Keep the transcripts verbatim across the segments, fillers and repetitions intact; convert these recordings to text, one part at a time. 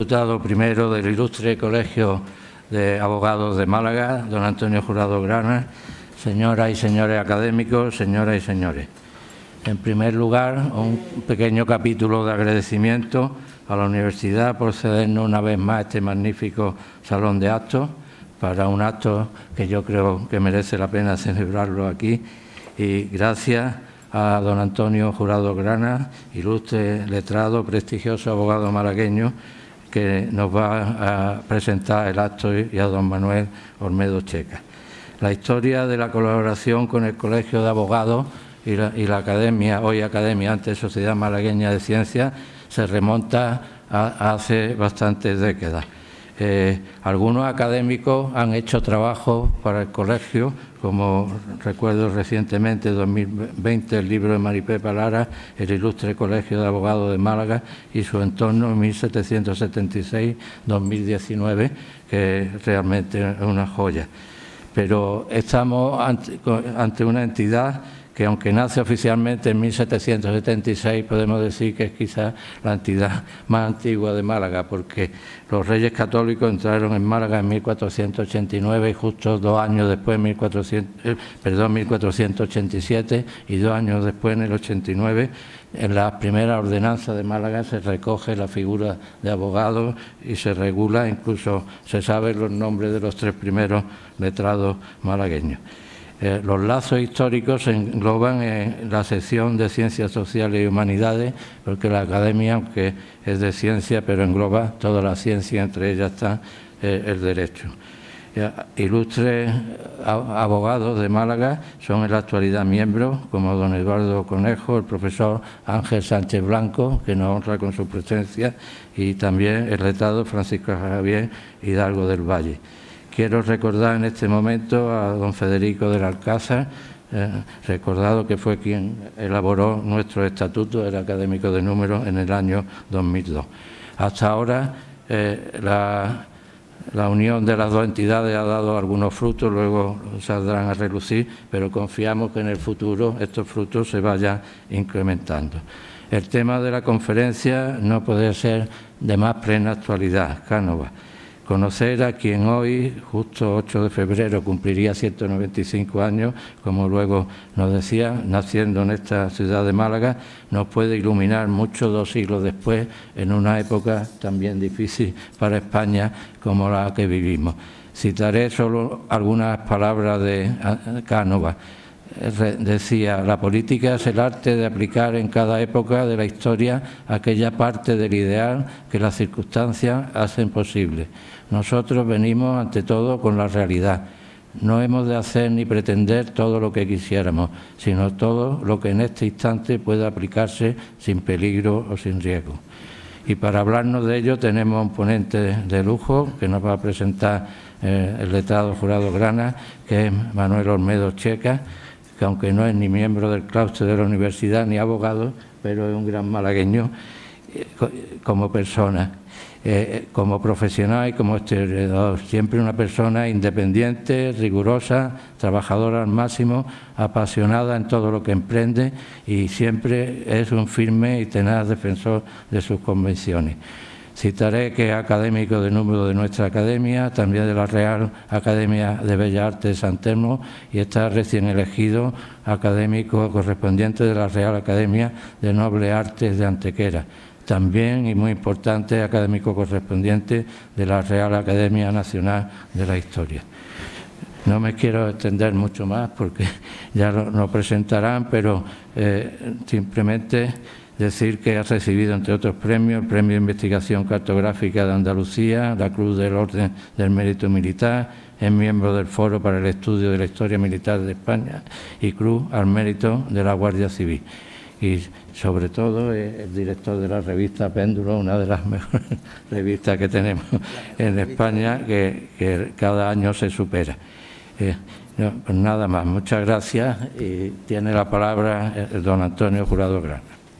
diputado primero del Ilustre Colegio de Abogados de Málaga, don Antonio Jurado Grana, señoras y señores académicos, señoras y señores. En primer lugar, un pequeño capítulo de agradecimiento a la Universidad por cedernos una vez más este magnífico salón de actos para un acto que yo creo que merece la pena celebrarlo aquí. Y gracias a don Antonio Jurado Grana, ilustre letrado, prestigioso abogado malagueño, que nos va a presentar el acto, y a don Manuel Olmedo Checa. La historia de la colaboración con el Colegio de Abogados y la, y la Academia, hoy Academia, antes Sociedad Malagueña de Ciencias, se remonta a, a hace bastantes décadas. Eh, algunos académicos han hecho trabajos para el colegio, como recuerdo recientemente, en dos mil veinte, el libro de Maripepa Lara, el Ilustre Colegio de Abogados de Málaga y su entorno en mil setecientos setenta y seis a dos mil diecinueve, que es realmente una joya. Pero estamos ante, ante una entidad que, aunque nace oficialmente en mil setecientos setenta y seis, podemos decir que es quizás la entidad más antigua de Málaga, porque los Reyes Católicos entraron en Málaga en mil cuatrocientos ochenta y nueve y justo dos años después, mil cuatrocientos, eh, perdón, mil cuatrocientos ochenta y siete, y dos años después, en el ochenta y nueve, en la primera ordenanza de Málaga se recoge la figura de abogado y se regula, incluso se saben los nombres de los tres primeros letrados malagueños. Eh, los lazos históricos se engloban en la sección de Ciencias Sociales y Humanidades, porque la Academia, aunque es de ciencia, pero engloba toda la ciencia, entre ellas está eh, el derecho. Eh, ilustres abogados de Málaga son en la actualidad miembros, como don Eduardo Conejo, el profesor Ángel Sánchez Blanco, que nos honra con su presencia, y también el letrado Francisco Javier Hidalgo del Valle. Quiero recordar en este momento a don Federico del Alcázar, eh, recordado que fue quien elaboró nuestro estatuto, el académico de números, en el año dos mil dos. Hasta ahora eh, la, la unión de las dos entidades ha dado algunos frutos, luego saldrán a relucir, pero confiamos que en el futuro estos frutos se vayan incrementando. El tema de la conferencia no puede ser de más plena actualidad, Cánova. Conocer a quien hoy, justo ocho de febrero, cumpliría ciento noventa y cinco años, como luego nos decía, naciendo en esta ciudad de Málaga, nos puede iluminar mucho dos siglos después, en una época también difícil para España como la que vivimos. Citaré solo algunas palabras de Cánova. Decía: la política es el arte de aplicar en cada época de la historia aquella parte del ideal que las circunstancias hacen posible. Nosotros venimos ante todo con la realidad. No hemos de hacer ni pretender todo lo que quisiéramos, sino todo lo que en este instante pueda aplicarse sin peligro o sin riesgo. Y para hablarnos de ello tenemos un ponente de lujo que nos va a presentar eh, el letrado Jurado Grana, que es Manuel Olmedo Checa, que aunque no es ni miembro del claustro de la universidad ni abogado, pero es un gran malagueño eh, como persona, eh, como profesional y como historiador. Siempre una persona independiente, rigurosa, trabajadora al máximo, apasionada en todo lo que emprende, y siempre es un firme y tenaz defensor de sus convicciones. Citaré que es académico de número de nuestra academia, también de la Real Academia de Bellas Artes de San Telmo, y está recién elegido académico correspondiente de la Real Academia de Nobles Artes de Antequera. También, y muy importante, académico correspondiente de la Real Academia Nacional de la Historia. No me quiero extender mucho más porque ya lo, lo presentarán, pero eh, simplemente decir que ha recibido, entre otros premios, el Premio de Investigación Cartográfica de Andalucía, la Cruz del Orden del Mérito Militar, es miembro del Foro para el Estudio de la Historia Militar de España y Cruz al Mérito de la Guardia Civil. Y, sobre todo, es el director de la revista Péndulo, una de las mejores revistas que tenemos en España, que, que cada año se supera. Eh, no, pues nada más, muchas gracias, y tiene la palabra el don Antonio Jurado Grana.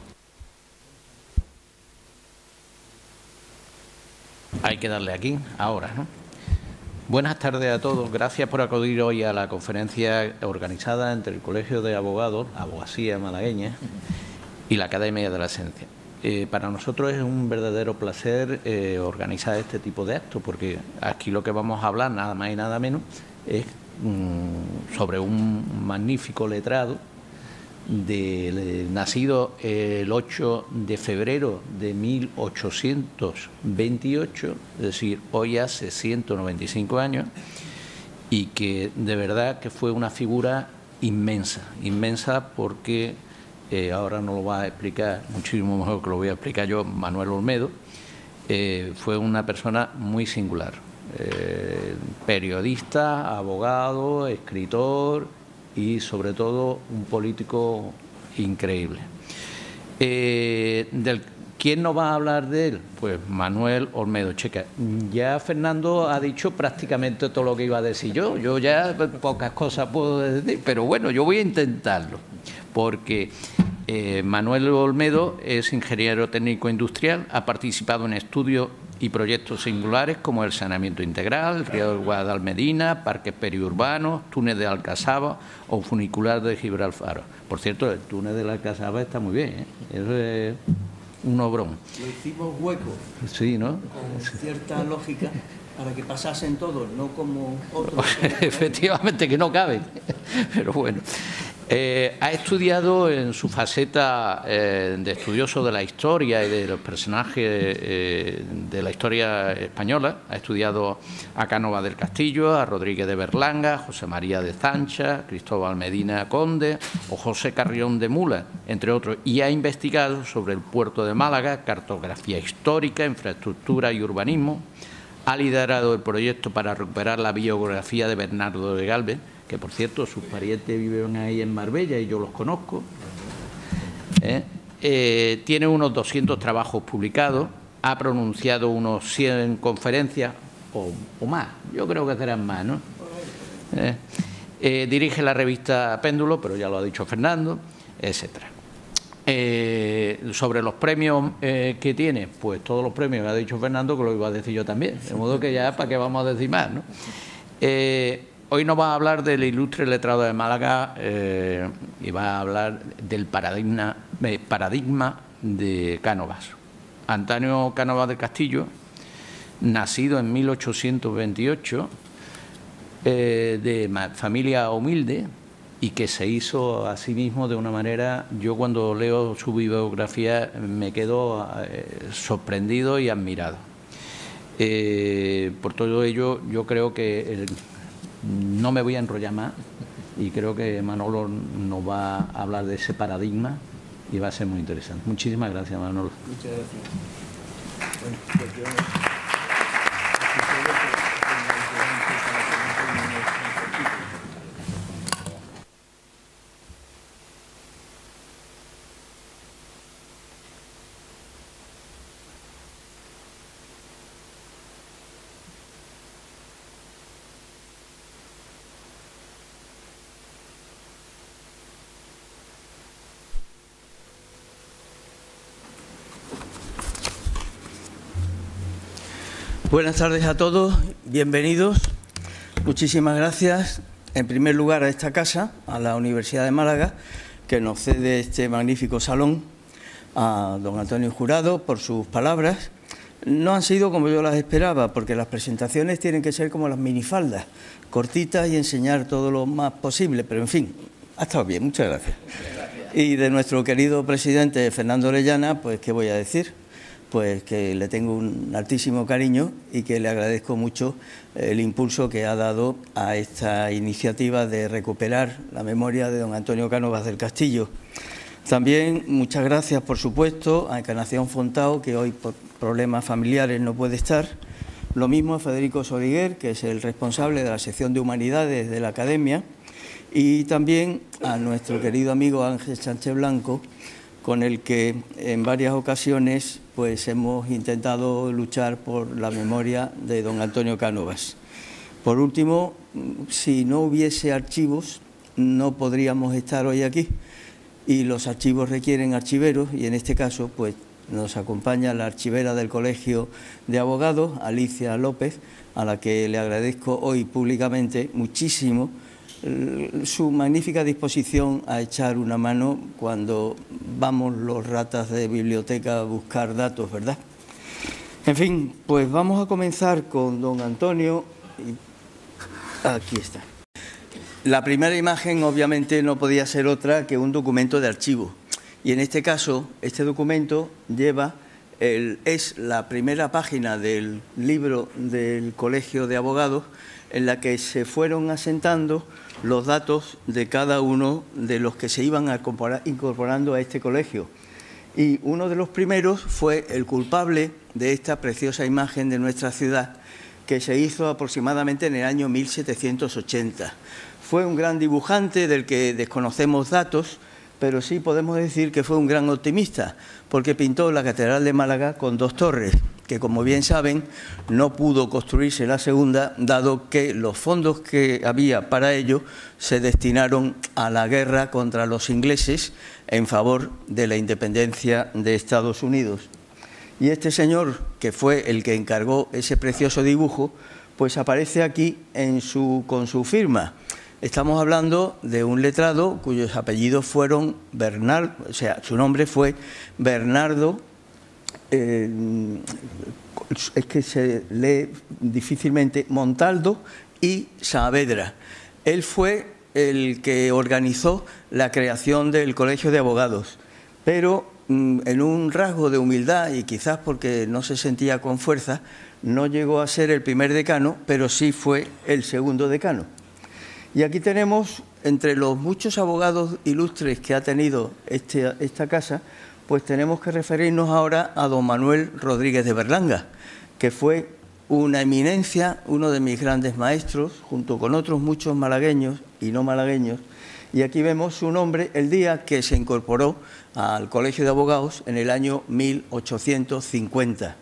Hay que darle aquí, ahora, ¿no? Buenas tardes a todos. Gracias por acudir hoy a la conferencia organizada entre el Colegio de Abogados, Abogacía Malagueña, y la Academia de la Ciencia. eh, para nosotros es un verdadero placer eh, organizar este tipo de actos, porque aquí lo que vamos a hablar, nada más y nada menos, es mmm, sobre un magnífico letrado, de, de, nacido el ocho de febrero de mil ochocientos veintiocho, es decir, hoy hace ciento noventa y cinco años, y que de verdad que fue una figura inmensa, inmensa porque, eh, ahora nos lo va a explicar muchísimo mejor que lo voy a explicar yo, Manuel Olmedo, eh, fue una persona muy singular, eh, periodista, abogado, escritor y sobre todo un político increíble. Eh, del, ¿Quién nos va a hablar de él? Pues Manuel Olmedo Checa. Ya Fernando ha dicho prácticamente todo lo que iba a decir yo. Yo ya pocas cosas puedo decir, pero bueno, yo voy a intentarlo, porque eh, Manuel Olmedo es ingeniero técnico industrial, ha participado en estudios y proyectos singulares como el saneamiento integral, el río de Guadalmedina, parques periurbanos, túnel de Alcazaba o funicular de Gibraltar. Por cierto, el túnel de Alcazaba está muy bien, ¿eh? Eso es un obrón. Lo hicimos hueco, sí, ¿no? Con cierta lógica, para que pasasen todos, no como otros. Efectivamente, que no caben, pero bueno. Eh, ha estudiado en su faceta eh, de estudioso de la historia y de los personajes eh, de la historia española. Ha estudiado a Cánovas del Castillo, a Rodríguez de Berlanga, José María de Zancha, Cristóbal Medina Conde o José Carrión de Mula, entre otros, y ha investigado sobre el puerto de Málaga, cartografía histórica, infraestructura y urbanismo. Ha liderado el proyecto para recuperar la biografía de Bernardo de Galvez, que por cierto sus parientes viven ahí en Marbella y yo los conozco. ¿Eh? Eh, tiene unos doscientos trabajos publicados, ha pronunciado unos cien conferencias o, o más, yo creo que serán más, ¿no? ¿Eh? Eh, dirige la revista Péndulo, pero ya lo ha dicho Fernando, etcétera. Eh, sobre los premios eh, que tiene, pues todos los premios que ha dicho Fernando, que lo iba a decir yo también, de modo que ya para qué vamos a decir más, ¿no? Eh, Hoy nos va a hablar del ilustre letrado de Málaga eh, y va a hablar del paradigma, eh, paradigma de Cánovas. Antonio Cánovas del Castillo, nacido en mil ochocientos veintiocho, eh, de familia humilde y que se hizo a sí mismo de una manera, yo cuando leo su biografía me quedo eh, sorprendido y admirado. Eh, por todo ello, yo creo que el, no me voy a enrollar más y creo que Manolo nos va a hablar de ese paradigma y va a ser muy interesante. Muchísimas gracias, Manolo. Muchas gracias. Bueno, pues yo... Buenas tardes a todos, bienvenidos. Muchísimas gracias, en primer lugar, a esta casa, a la Universidad de Málaga, que nos cede este magnífico salón, a don Antonio Jurado por sus palabras. No han sido como yo las esperaba, porque las presentaciones tienen que ser como las minifaldas, cortitas y enseñar todo lo más posible, pero en fin, ha estado bien, muchas gracias. Y de nuestro querido presidente Fernando Orellana, pues, ¿qué voy a decir? Pues que le tengo un altísimo cariño y que le agradezco mucho el impulso que ha dado a esta iniciativa de recuperar la memoria de don Antonio Cánovas del Castillo. También muchas gracias, por supuesto, a Encarnación Fontao, que hoy por problemas familiares no puede estar. Lo mismo a Federico Soriguer, que es el responsable de la sección de Humanidades de la Academia. Y también a nuestro querido amigo Ángel Sánchez Blanco, con el que en varias ocasiones pues hemos intentado luchar por la memoria de don Antonio Cánovas. Por último, si no hubiese archivos, no podríamos estar hoy aquí, y los archivos requieren archiveros, y en este caso pues nos acompaña la archivera del Colegio de Abogados, Alicia López, a la que le agradezco hoy públicamente muchísimo su magnífica disposición a echar una mano cuando vamos los ratas de biblioteca a buscar datos, ¿verdad? En fin, pues vamos a comenzar con don Antonio. Aquí está. La primera imagen, obviamente, no podía ser otra que un documento de archivo. Y en este caso, este documento lleva el, es la primera página del libro del Colegio de Abogados, en la que se fueron asentando los datos de cada uno de los que se iban a incorporando a este colegio. Y uno de los primeros fue el culpable de esta preciosa imagen de nuestra ciudad, que se hizo aproximadamente en el año mil setecientos ochenta. Fue un gran dibujante del que desconocemos datos, pero sí podemos decir que fue un gran optimista, porque pintó la Catedral de Málaga con dos torres, que como bien saben no pudo construirse la segunda, dado que los fondos que había para ello se destinaron a la guerra contra los ingleses en favor de la independencia de Estados Unidos. Y este señor, que fue el que encargó ese precioso dibujo, pues aparece aquí en su, con su firma. Estamos hablando de un letrado cuyos apellidos fueron Bernardo, o sea, su nombre fue Bernardo, eh, es que se lee difícilmente, Montaldo y Saavedra. Él fue el que organizó la creación del Colegio de Abogados, pero mm, en un rasgo de humildad y quizás porque no se sentía con fuerza, no llegó a ser el primer decano, pero sí fue el segundo decano. Y aquí tenemos, entre los muchos abogados ilustres que ha tenido este, esta casa, pues tenemos que referirnos ahora a don Manuel Rodríguez de Berlanga, que fue una eminencia, uno de mis grandes maestros, junto con otros muchos malagueños y no malagueños. Y aquí vemos su nombre el día que se incorporó al Colegio de Abogados en el año mil ochocientos cincuenta.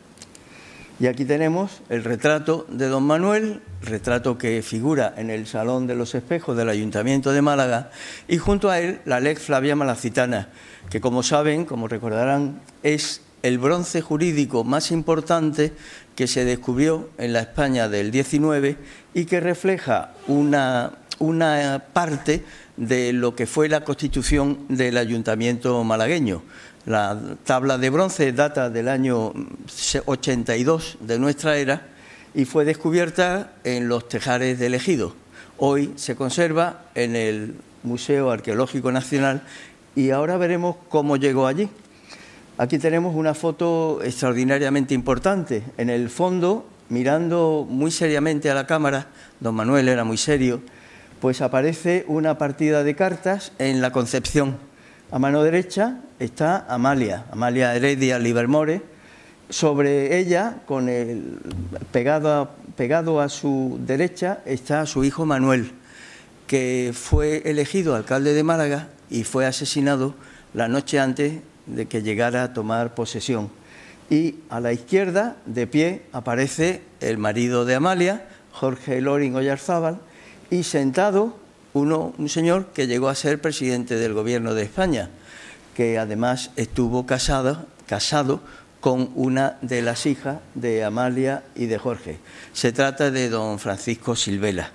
Y aquí tenemos el retrato de don Manuel, retrato que figura en el Salón de los Espejos del Ayuntamiento de Málaga, y junto a él la Lex Flavia Malacitana, que como saben, como recordarán, es el bronce jurídico más importante que se descubrió en la España del diecinueve y que refleja una, una parte de lo que fue la constitución del Ayuntamiento malagueño. La tabla de bronce data del año ochenta y dos de nuestra era y fue descubierta en los tejares del Ejido. Hoy se conserva en el Museo Arqueológico Nacional y ahora veremos cómo llegó allí. Aquí tenemos una foto extraordinariamente importante. En el fondo, mirando muy seriamente a la cámara, don Manuel era muy serio, pues aparece una partida de cartas en la Concepción. A mano derecha está Amalia, Amalia Heredia Livermore. Sobre ella, con el, pegado, a, pegado a su derecha, está su hijo Manuel, que fue elegido alcalde de Málaga y fue asesinado la noche antes de que llegara a tomar posesión. Y a la izquierda, de pie, aparece el marido de Amalia, Jorge Loring Oyarzábal, y sentado uno, un señor que llegó a ser presidente del Gobierno de España, que además estuvo casado, casado con una de las hijas de Amalia y de Jorge. Se trata de don Francisco Silvela.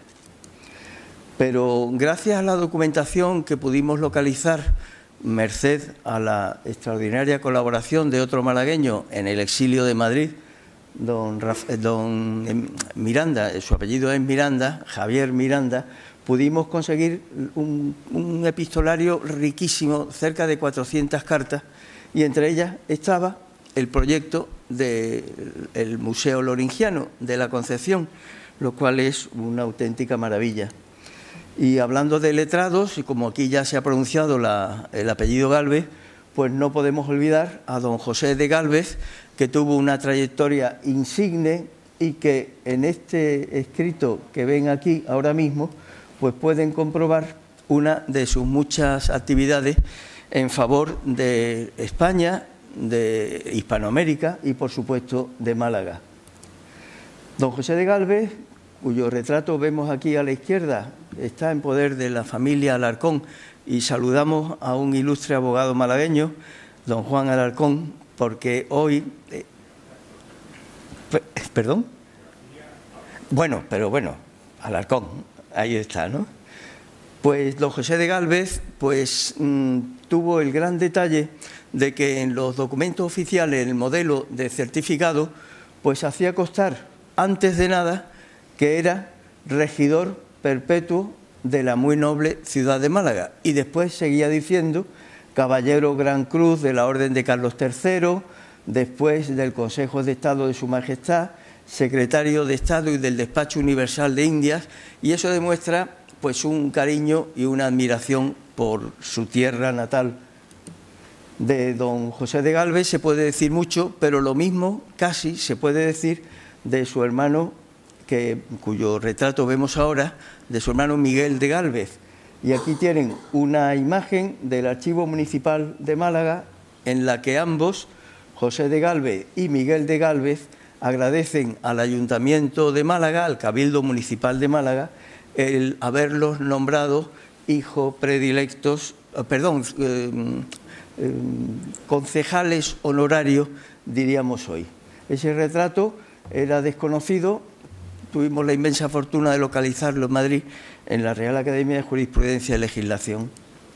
Pero gracias a la documentación que pudimos localizar, merced a la extraordinaria colaboración de otro malagueño en el exilio de Madrid, don, Raf, don Miranda, su apellido es Miranda, Javier Miranda, pudimos conseguir un, un epistolario riquísimo, cerca de cuatrocientas cartas, y entre ellas estaba el proyecto del Museo Loringiano de la Concepción, lo cual es una auténtica maravilla. Y hablando de letrados, y como aquí ya se ha pronunciado la, el apellido Gálvez, pues no podemos olvidar a don José de Gálvez, que tuvo una trayectoria insigne y que en este escrito que ven aquí ahora mismo, pues pueden comprobar una de sus muchas actividades en favor de España, de Hispanoamérica y, por supuesto, de Málaga. Don José de Gálvez, cuyo retrato vemos aquí a la izquierda, está en poder de la familia Alarcón, y saludamos a un ilustre abogado malagueño, don Juan Alarcón, porque hoy... Eh, ¿Perdón? Bueno, pero bueno, Alarcón, ahí está, ¿no? Pues don José de Gálvez pues, mmm, tuvo el gran detalle de que en los documentos oficiales, el modelo de certificado, pues hacía constar, antes de nada, que era regidor perpetuo de la muy noble ciudad de Málaga. Y después seguía diciendo caballero Gran Cruz de la Orden de Carlos tercero, después del Consejo de Estado de Su Majestad, secretario de Estado y del Despacho Universal de Indias, y eso demuestra pues un cariño y una admiración por su tierra natal. De don José de Gálvez se puede decir mucho, pero lo mismo casi se puede decir de su hermano, que, cuyo retrato vemos ahora, de su hermano Miguel de Gálvez. Y aquí tienen una imagen del Archivo Municipal de Málaga en la que ambos, José de Gálvez y Miguel de Gálvez, agradecen al Ayuntamiento de Málaga, al Cabildo Municipal de Málaga, el haberlos nombrado hijos predilectos, perdón, eh, eh, concejales honorarios, diríamos hoy. Ese retrato era desconocido, tuvimos la inmensa fortuna de localizarlo en Madrid, en la Real Academia de Jurisprudencia y Legislación.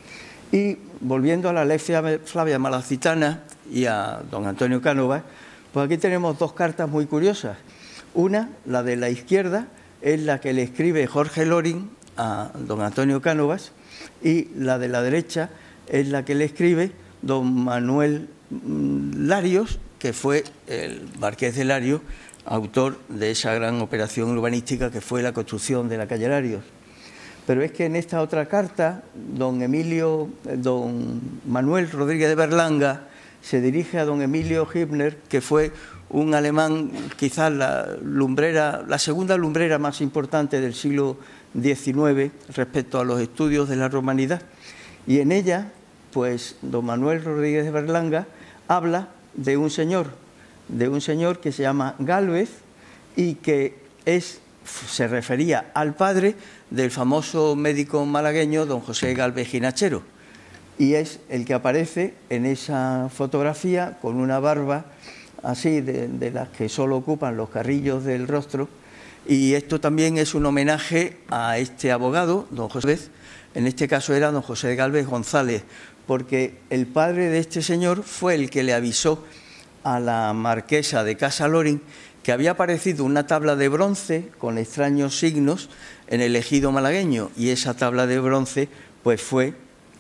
Y volviendo a la ley Flavia Malacitana y a don Antonio Cánovas, pues aquí tenemos dos cartas muy curiosas. Una, la de la izquierda, es la que le escribe Jorge Loring a don Antonio Cánovas, y la de la derecha es la que le escribe don Manuel Larios, que fue el marqués de Larios, autor de esa gran operación urbanística que fue la construcción de la calle Larios. Pero es que en esta otra carta, don Emilio, don Manuel Rodríguez de Berlanga se dirige a don Emilio Hübner, que fue un alemán, quizás la lumbrera, la segunda lumbrera más importante del siglo diecinueve respecto a los estudios de la romanidad. Y en ella, pues, don Manuel Rodríguez de Berlanga habla de un señor, de un señor que se llama Gálvez y que es, se refería al padre del famoso médico malagueño don José Gálvez Ginachero, y es el que aparece en esa fotografía con una barba así de, de las que solo ocupan los carrillos del rostro. Y esto también es un homenaje a este abogado, don José Gálvez, en este caso era don José Gálvez González, porque el padre de este señor fue el que le avisó a la marquesa de Casa Loring que había aparecido una tabla de bronce con extraños signos en el ejido malagueño, y esa tabla de bronce pues fue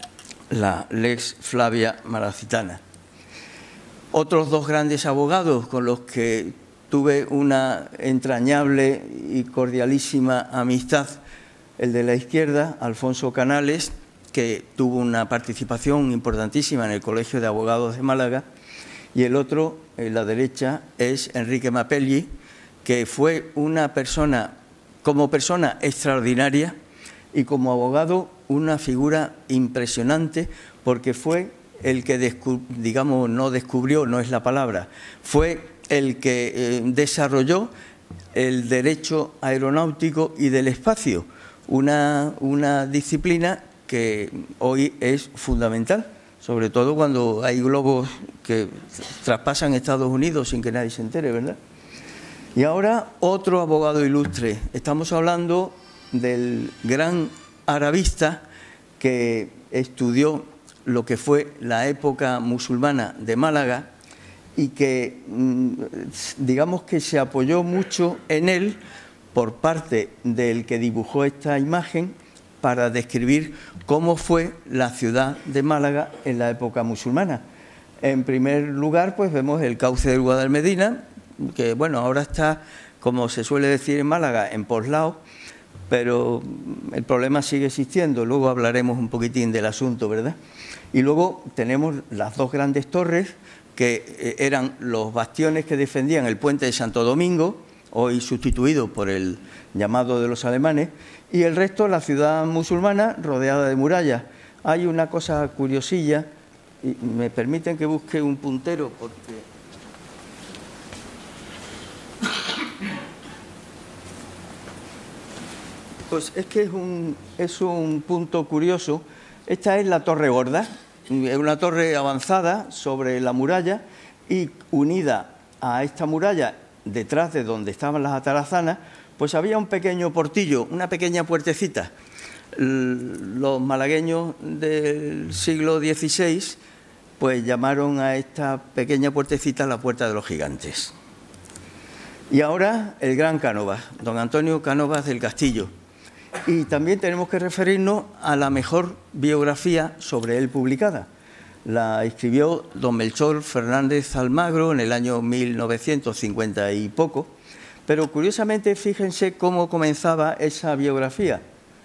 la Lex Flavia Malacitana. Otros dos grandes abogados con los que tuve una entrañable y cordialísima amistad, el de la izquierda, Alfonso Canales, que tuvo una participación importantísima en el Colegio de Abogados de Málaga, y el otro, en la derecha, es Enrique Mapelli, que fue una persona, como persona extraordinaria, y como abogado una figura impresionante, porque fue el que, digamos, no descubrió, no es la palabra, fue el que eh, desarrolló el derecho aeronáutico y del espacio, una, una disciplina que hoy es fundamental, sobre todo cuando hay globos que traspasan Estados Unidos sin que nadie se entere, ¿verdad? Y ahora otro abogado ilustre. Estamos hablando del gran arabista que estudió lo que fue la época musulmana de Málaga y que, digamos que se apoyó mucho en él por parte del que dibujó esta imagen para describir cómo fue la ciudad de Málaga en la época musulmana. En primer lugar, pues vemos el cauce del Guadalmedina, que bueno, ahora está, como se suele decir en Málaga, en poslado, pero el problema sigue existiendo. Luego hablaremos un poquitín del asunto, ¿verdad? Y luego tenemos las dos grandes torres, que eran los bastiones que defendían el puente de Santo Domingo, hoy sustituido por el llamado de los alemanes, y el resto, la ciudad musulmana, rodeada de murallas. Hay una cosa curiosilla, y me permiten que busque un puntero, porque... Pues es que es un, es un punto curioso. Esta es la Torre Gorda, es una torre avanzada sobre la muralla, y unida a esta muralla, detrás de donde estaban las atarazanas, pues había un pequeño portillo, una pequeña puertecita. los malagueños del siglo dieciséis pues llamaron a esta pequeña puertecita la Puerta de los Gigantes. Y ahora el gran Cánovas, don Antonio Cánovas del Castillo. Y también tenemos que referirnos a la mejor biografía sobre él publicada. La escribió don Melchor Fernández Almagro en el año mil novecientos cincuenta y poco, pero curiosamente fíjense cómo comenzaba esa biografía.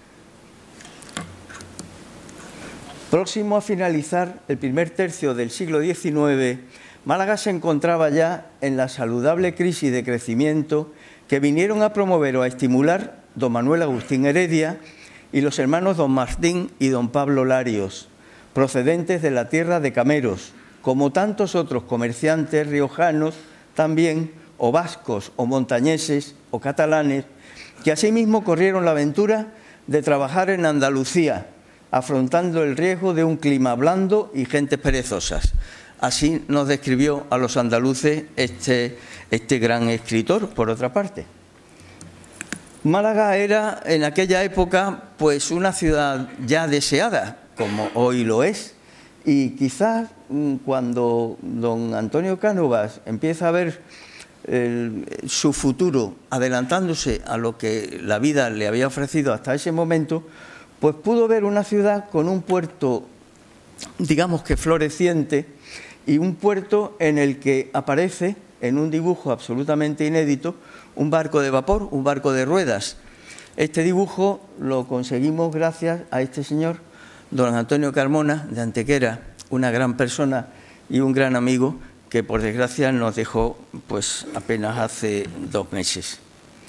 Próximo a finalizar el primer tercio del siglo diecinueve, Málaga se encontraba ya en la saludable crisis de crecimiento que vinieron a promover o a estimular don Manuel Agustín Heredia y los hermanos don Martín y don Pablo Larios, procedentes de la tierra de Cameros, como tantos otros comerciantes riojanos también, o vascos, o montañeses, o catalanes, que asimismo corrieron la aventura de trabajar en Andalucía, afrontando el riesgo de un clima blando y gentes perezosas. Así nos describió a los andaluces este, este gran escritor, por otra parte. Málaga era en aquella época pues una ciudad ya deseada, como hoy lo es, y quizás cuando don Antonio Cánovas empieza a ver el, su futuro adelantándose a lo que la vida le había ofrecido hasta ese momento, pues pudo ver una ciudad con un puerto, digamos que floreciente, y un puerto en el que aparece, en un dibujo absolutamente inédito, un barco de vapor, un barco de ruedas. Este dibujo lo conseguimos gracias a este señor, don Antonio Carmona, de Antequera, una gran persona y un gran amigo que, por desgracia, nos dejó pues apenas hace dos meses.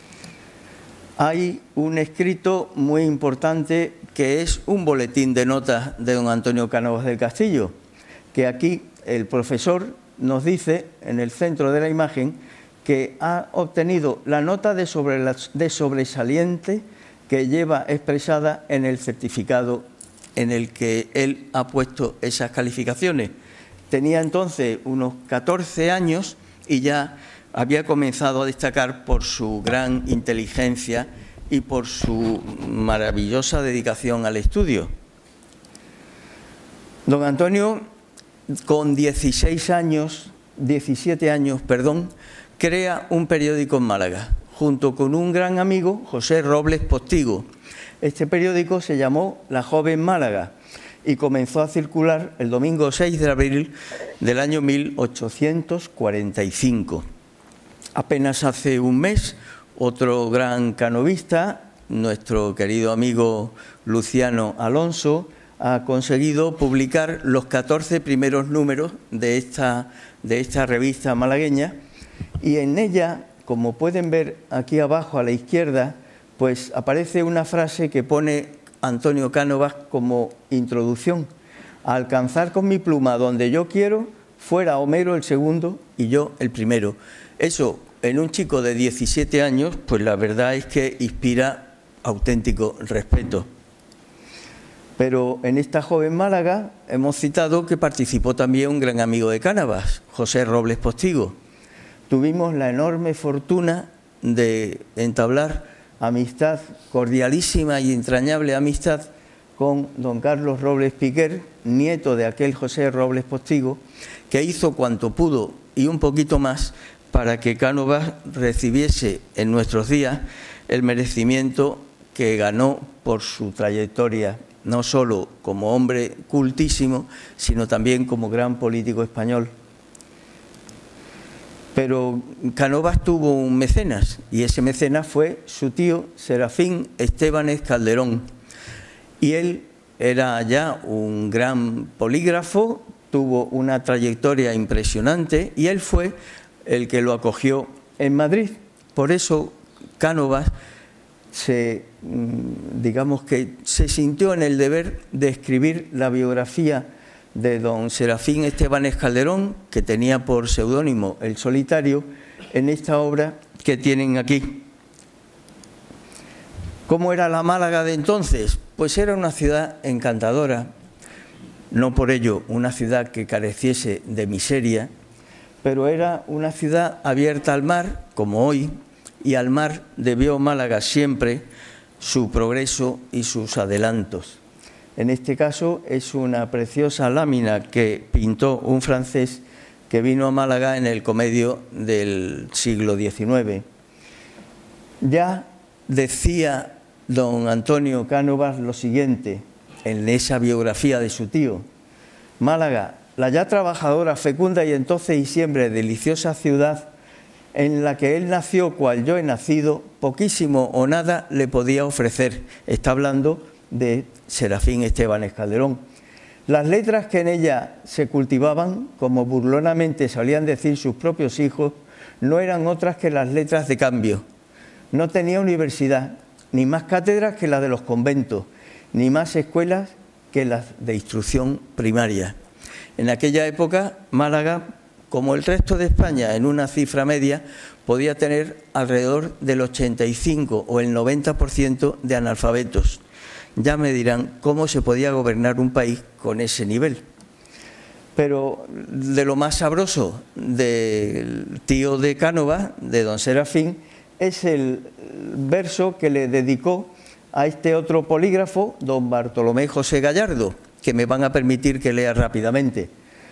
Hay un escrito muy importante que es un boletín de notas de don Antonio Cánovas del Castillo, que aquí el profesor nos dice, en el centro de la imagen, que ha obtenido la nota de, sobre la, de sobresaliente que lleva expresada en el certificado en el que él ha puesto esas calificaciones. Tenía entonces unos catorce años y ya había comenzado a destacar por su gran inteligencia y por su maravillosa dedicación al estudio. Don Antonio, con dieciséis años, diecisiete años, perdón, crea un periódico en Málaga, junto con un gran amigo, José Robles Postigo. Este periódico se llamó La Joven Málaga y comenzó a circular el domingo seis de abril del año mil ochocientos cuarenta y cinco. Apenas hace un mes, otro gran canovista, nuestro querido amigo Luciano Alonso, ha conseguido publicar los catorce primeros números de esta, de esta revista malagueña, y en ella, como pueden ver aquí abajo a la izquierda, pues aparece una frase que pone Antonio Cánovas como introducción: a alcanzar con mi pluma donde yo quiero, fuera Homero el segundo y yo el primero. Eso, en un chico de diecisiete años, pues la verdad es que inspira auténtico respeto. Pero en esta joven Málaga hemos citado que participó también un gran amigo de Cánovas, José Robles Postigo. Tuvimos la enorme fortuna de entablar amistad, cordialísima y entrañable amistad, con don Carlos Robles Piquer, nieto de aquel José Robles Postigo, que hizo cuanto pudo y un poquito más para que Cánovas recibiese en nuestros días el merecimiento que ganó por su trayectoria, no solo como hombre cultísimo, sino también como gran político español. Pero Cánovas tuvo un mecenas, y ese mecenas fue su tío Serafín Estébanez Calderón. Y él era ya un gran polígrafo, tuvo una trayectoria impresionante, y él fue el que lo acogió en Madrid. Por eso Cánovas se, digamos que se sintió en el deber de escribir la biografía de don Serafín Estébanez Calderón, que tenía por seudónimo El Solitario, en esta obra que tienen aquí. ¿Cómo era la Málaga de entonces? Pues era una ciudad encantadora, no por ello una ciudad que careciese de miseria, pero era una ciudad abierta al mar, como hoy, y al mar debió Málaga siempre su progreso y sus adelantos. En este caso es una preciosa lámina que pintó un francés que vino a Málaga en el comedio del siglo diecinueve. Ya decía don Antonio Cánovas lo siguiente en esa biografía de su tío: Málaga, la ya trabajadora, fecunda y entonces y siempre deliciosa ciudad en la que él nació cual yo he nacido, poquísimo o nada le podía ofrecer. Está hablando de Serafín Estébanez Calderón. Las letras que en ella se cultivaban, como burlonamente solían decir sus propios hijos, no eran otras que las letras de cambio. No tenía universidad, ni más cátedras que las de los conventos, ni más escuelas que las de instrucción primaria. En aquella época, Málaga, como el resto de España, en una cifra media, podía tener alrededor del ochenta y cinco o el noventa por ciento de analfabetos. Ya me dirán cómo se podía gobernar un país con ese nivel. Pero de lo más sabroso del tío de Cánovas, de don Serafín, es el verso que le dedicó a este otro polígrafo, don Bartolomé José Gallardo, que me van a permitir que lea rápidamente.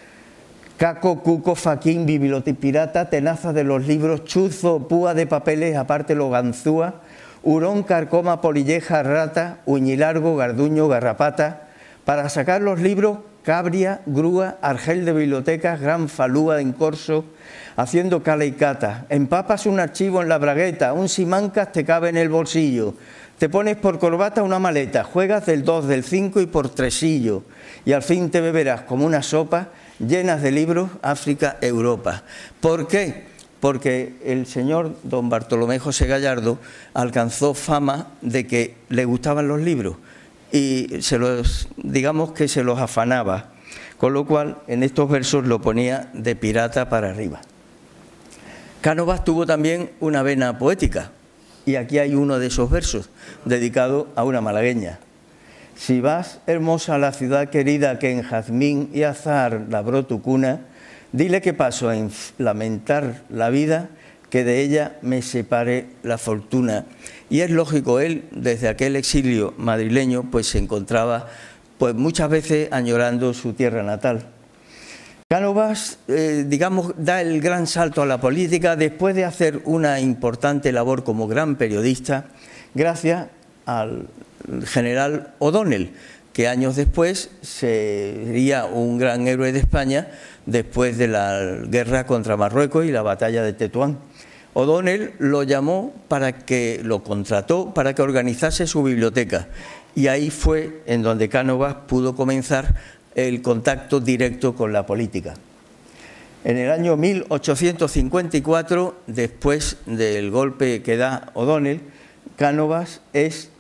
Caco, cuco, faquín, bibliotipirata, tenaza de los libros, chuzo, púa de papeles, aparte lo ganzúa, hurón, carcoma, polilleja, rata, uñilargo, garduño, garrapata, para sacar los libros, cabria, grúa, argel de bibliotecas, gran falúa en corso, haciendo cala y cata, empapas un archivo en la bragueta, un simancas te cabe en el bolsillo, te pones por corbata una maleta, juegas del dos, del cinco y por tresillo, y al fin te beberás como una sopa llenas de libros, África, Europa. ¿Por qué? Porque el señor don Bartolomé José Gallardo alcanzó fama de que le gustaban los libros y se los, digamos que se los afanaba, con lo cual en estos versos lo ponía de pirata para arriba. Cánovas tuvo también una vena poética y aquí hay uno de esos versos dedicado a una malagueña. Si vas, hermosa, a la ciudad querida que en jazmín y azahar labró tu cuna, dile que paso en lamentar la vida, que de ella me separe la fortuna. Y es lógico, él desde aquel exilio madrileño pues se encontraba pues muchas veces añorando su tierra natal. Cánovas, eh, digamos, da el gran salto a la política después de hacer una importante labor como gran periodista, gracias al general O'Donnell, que años después sería un gran héroe de España después de la guerra contra Marruecos y la batalla de Tetuán. O'Donnell lo llamó para que, lo contrató para que organizase su biblioteca y ahí fue en donde Cánovas pudo comenzar el contacto directo con la política. En el año mil ochocientos cincuenta y cuatro, después del golpe que da O'Donnell, Cánovas es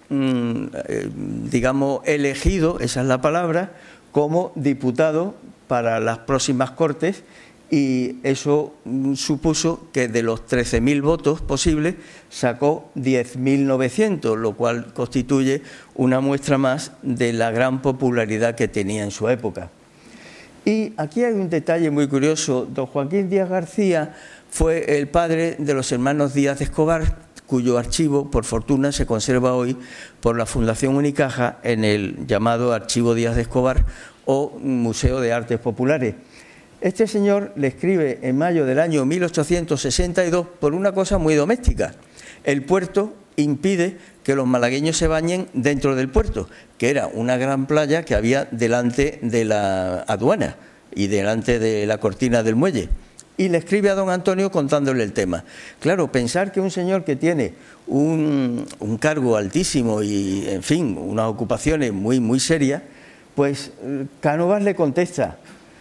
digamos, elegido, esa es la palabra, como diputado para las próximas Cortes y eso supuso que de los trece mil votos posibles sacó diez mil novecientos, lo cual constituye una muestra más de la gran popularidad que tenía en su época. Y aquí hay un detalle muy curioso. Don Joaquín Díaz García fue el padre de los hermanos Díaz de Escobar, cuyo archivo, por fortuna, se conserva hoy por la Fundación Unicaja en el llamado Archivo Díaz de Escobar o Museo de Artes Populares. Este señor le escribe en mayo del año mil ochocientos sesenta y dos por una cosa muy doméstica. El puerto impide que los malagueños se bañen dentro del puerto, que era una gran playa que había delante de la aduana y delante de la cortina del muelle. Y le escribe a don Antonio contándole el tema. Claro, pensar que un señor que tiene un, un cargo altísimo y, en fin, unas ocupaciones muy, muy serias, pues Cánovas le contesta,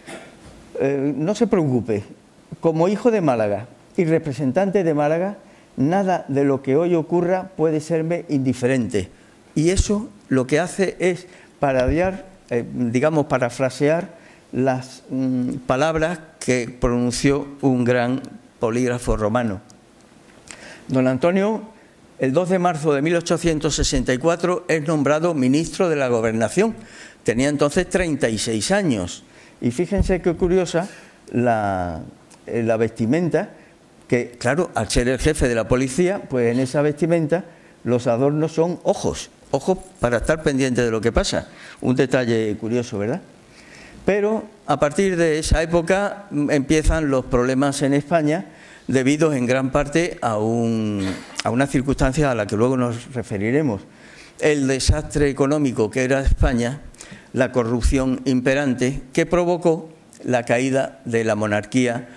eh, no se preocupe, como hijo de Málaga y representante de Málaga, nada de lo que hoy ocurra puede serme indiferente. Y eso lo que hace es parodiar, eh, digamos, parafrasear las mm, palabras que pronunció un gran polígrafo romano. Don Antonio, el dos de marzo de mil ochocientos sesenta y cuatro, es nombrado ministro de la Gobernación. Tenía entonces treinta y seis años. Y fíjense qué curiosa la, la vestimenta, que claro, al ser el jefe de la policía, pues en esa vestimenta los adornos son ojos, ojos para estar pendiente de lo que pasa. Un detalle curioso, ¿verdad? Pero a partir de esa época empiezan los problemas en España, debido en gran parte a, un, a una circunstancia a la que luego nos referiremos. El desastre económico que era España, la corrupción imperante, que provocó la caída de la monarquía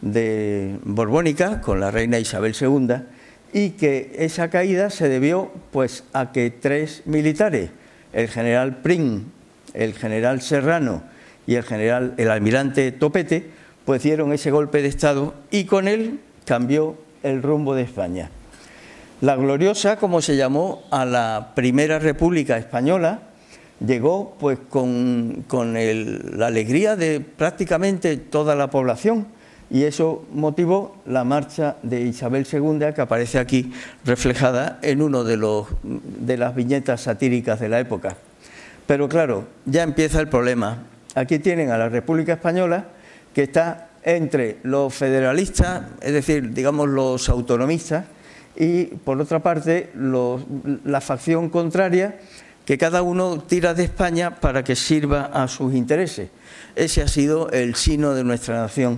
de borbónica con la reina Isabel segunda, y que esa caída se debió pues a que tres militares, el general Prim, el general Serrano y el general el almirante Topete, pues dieron ese golpe de Estado y con él cambió el rumbo de España. La gloriosa, como se llamó a la Primera República Española, llegó pues con, con el, la alegría de prácticamente toda la población, y eso motivó la marcha de Isabel segunda, que aparece aquí reflejada en uno de, los, de las viñetas satíricas de la época. Pero claro, ya empieza el problema. Aquí tienen a la República Española, que está entre los federalistas, es decir, digamos los autonomistas, y por otra parte los, la facción contraria, que cada uno tira de España para que sirva a sus intereses. Ese ha sido el sino de nuestra nación.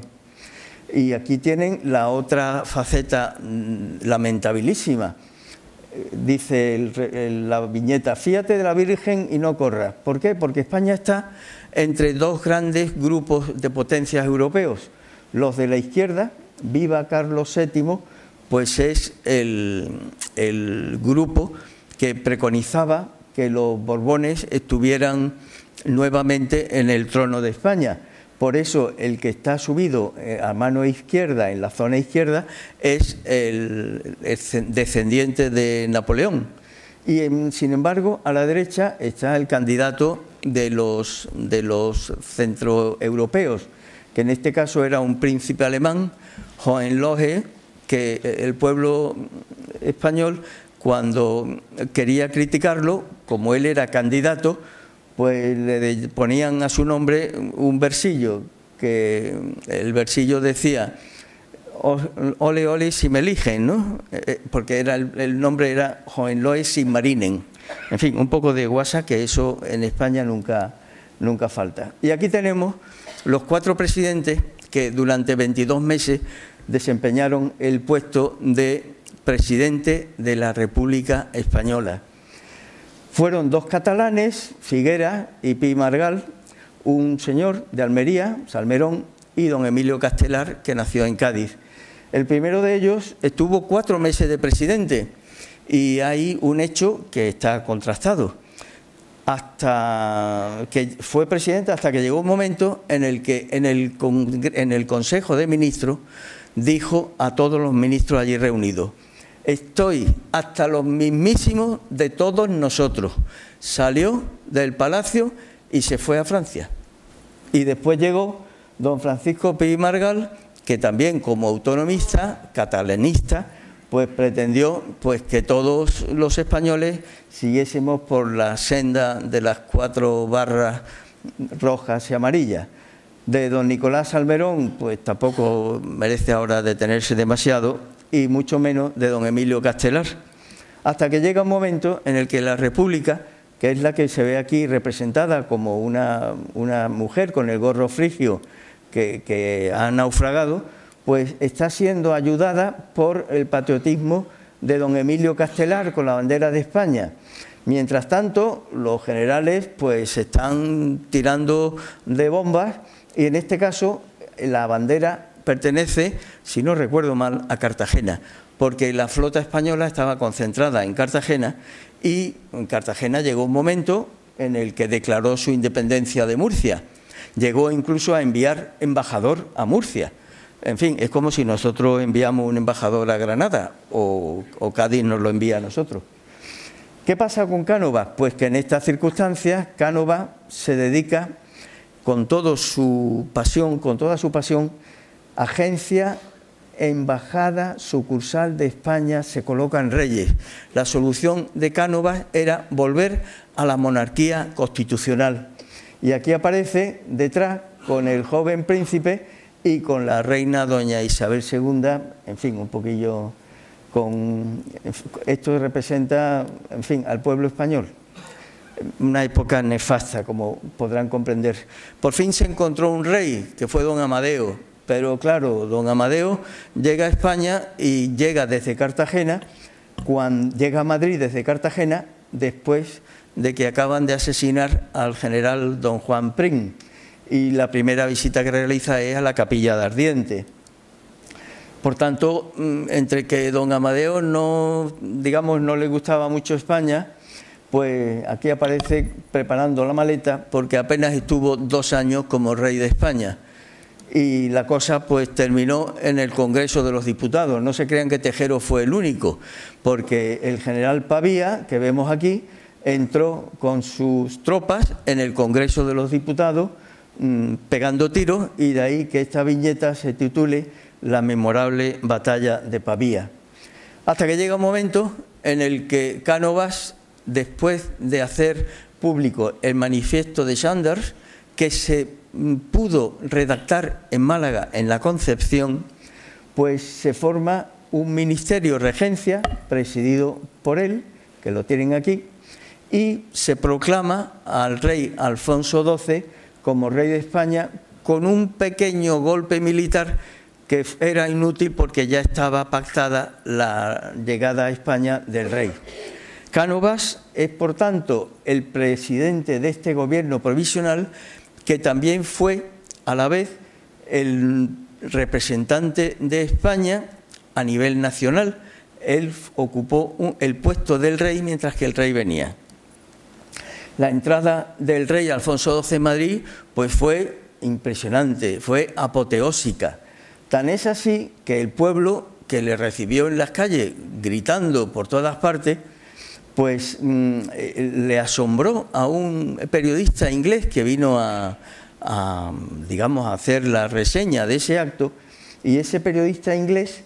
Y aquí tienen la otra faceta lamentabilísima. Dice el, el, la viñeta: fíate de la Virgen y no corras. ¿Por qué? Porque España está entre dos grandes grupos de potencias europeos. Los de la izquierda, viva Carlos séptimo, pues es el, el grupo que preconizaba que los Borbones estuvieran nuevamente en el trono de España. Por eso el que está subido a mano izquierda, en la zona izquierda, es el, el descendiente de Napoleón. Y en, sin embargo, a la derecha está el candidato de los, de los centroeuropeos, que en este caso era un príncipe alemán, Hohenlohe, que el pueblo español, cuando quería criticarlo, como él era candidato, pues le ponían a su nombre un versillo, que el versillo decía: ole, ole, si me eligen, ¿no? Porque era el, el nombre era Hohenlohe sin marinen. En fin, un poco de guasa, que eso en España nunca, nunca falta. Y aquí tenemos los cuatro presidentes que durante veintidós meses desempeñaron el puesto de presidente de la República Española. Fueron dos catalanes, Figueras y Pi i Margall, un señor de Almería, Salmerón, y don Emilio Castelar, que nació en Cádiz. El primero de ellos estuvo cuatro meses de presidente, y hay un hecho que está contrastado. Hasta que fue presidente, hasta que llegó un momento en el que en el, en el Consejo de Ministros dijo a todos los ministros allí reunidos: estoy hasta los mismísimos de todos nosotros. Salió del palacio y se fue a Francia. Y después llegó don Francisco Pi i Margall, que también como autonomista, catalanista, pues pretendió pues que todos los españoles siguiésemos por la senda de las cuatro barras rojas y amarillas. De don Nicolás Salmerón, pues tampoco merece ahora detenerse demasiado, y mucho menos de don Emilio Castelar, hasta que llega un momento en el que la República, que es la que se ve aquí representada como una, una mujer con el gorro frigio que, que ha naufragado, pues está siendo ayudada por el patriotismo de don Emilio Castelar con la bandera de España. Mientras tanto, los generales pues están tirando de bombas, y en este caso la bandera pertenece, si no recuerdo mal, a Cartagena, porque la flota española estaba concentrada en Cartagena, y en Cartagena llegó un momento en el que declaró su independencia de Murcia. Llegó incluso a enviar embajador a Murcia. En fin, es como si nosotros enviamos un embajador a Granada, o, o Cádiz nos lo envía a nosotros. ¿Qué pasa con Cánovas? Pues que en estas circunstancias Cánovas se dedica con toda su pasión, con toda su pasión, agencia, embajada, sucursal de España, se coloca en Reyes. La solución de Cánovas era volver a la monarquía constitucional. Y aquí aparece detrás con el joven príncipe y con la reina doña Isabel segunda, en fin, un poquillo con, esto representa, en fin, al pueblo español. Una época nefasta, como podrán comprender. Por fin se encontró un rey, que fue don Amadeo, pero claro, don Amadeo llega a España y llega desde Cartagena, cuando llega a Madrid desde Cartagena, después de que acaban de asesinar al general don Juan Prim, y la primera visita que realiza es a la Capilla de Ardiente. Por tanto, entre que don Amadeo no, digamos, no le gustaba mucho España, pues aquí aparece preparando la maleta, porque apenas estuvo dos años como rey de España. Y la cosa pues terminó en el Congreso de los Diputados. No se crean que Tejero fue el único, porque el general Pavía, que vemos aquí, entró con sus tropas en el Congreso de los Diputados mmm, pegando tiros, y de ahí que esta viñeta se titule La memorable batalla de Pavía. Hasta que llega un momento en el que Cánovas, después de hacer público el manifiesto de Sanders, que se pudo redactar en Málaga, en la Concepción, pues se forma un ministerio regencia presidido por él, que lo tienen aquí, y se proclama al rey Alfonso doce como rey de España, con un pequeño golpe militar que era inútil porque ya estaba pactada la llegada a España del rey. Cánovas es, por tanto, el presidente de este gobierno provisional, que también fue a la vez el representante de España a nivel nacional. Él ocupó un, el puesto del rey mientras que el rey venía. La entrada del rey Alfonso doce en Madrid pues fue impresionante, fue apoteósica. Tan es así que el pueblo, que le recibió en las calles gritando por todas partes, pues mmm, le asombró a un periodista inglés que vino a, a, digamos, a hacer la reseña de ese acto, y ese periodista inglés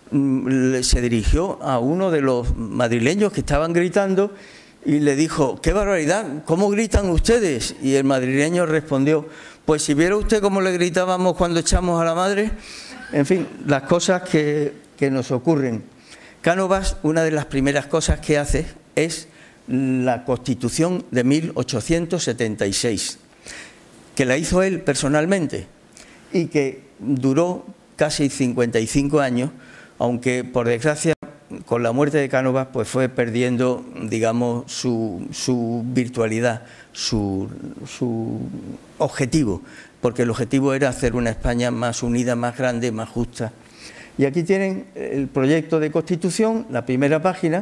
mmm, se dirigió a uno de los madrileños que estaban gritando y le dijo: ¡qué barbaridad! ¿Cómo gritan ustedes? Y el madrileño respondió: pues si viera usted cómo le gritábamos cuando echamos a la madre. En fin, las cosas que, que nos ocurren. Cánovas, una de las primeras cosas que hace es la Constitución de mil ochocientos setenta y seis, que la hizo él personalmente y que duró casi cincuenta y cinco años, aunque por desgracia con la muerte de Cánovas pues fue perdiendo, digamos, su, su virtualidad, su, su objetivo, porque el objetivo era hacer una España más unida, más grande, más justa. Y aquí tienen el proyecto de Constitución, la primera página.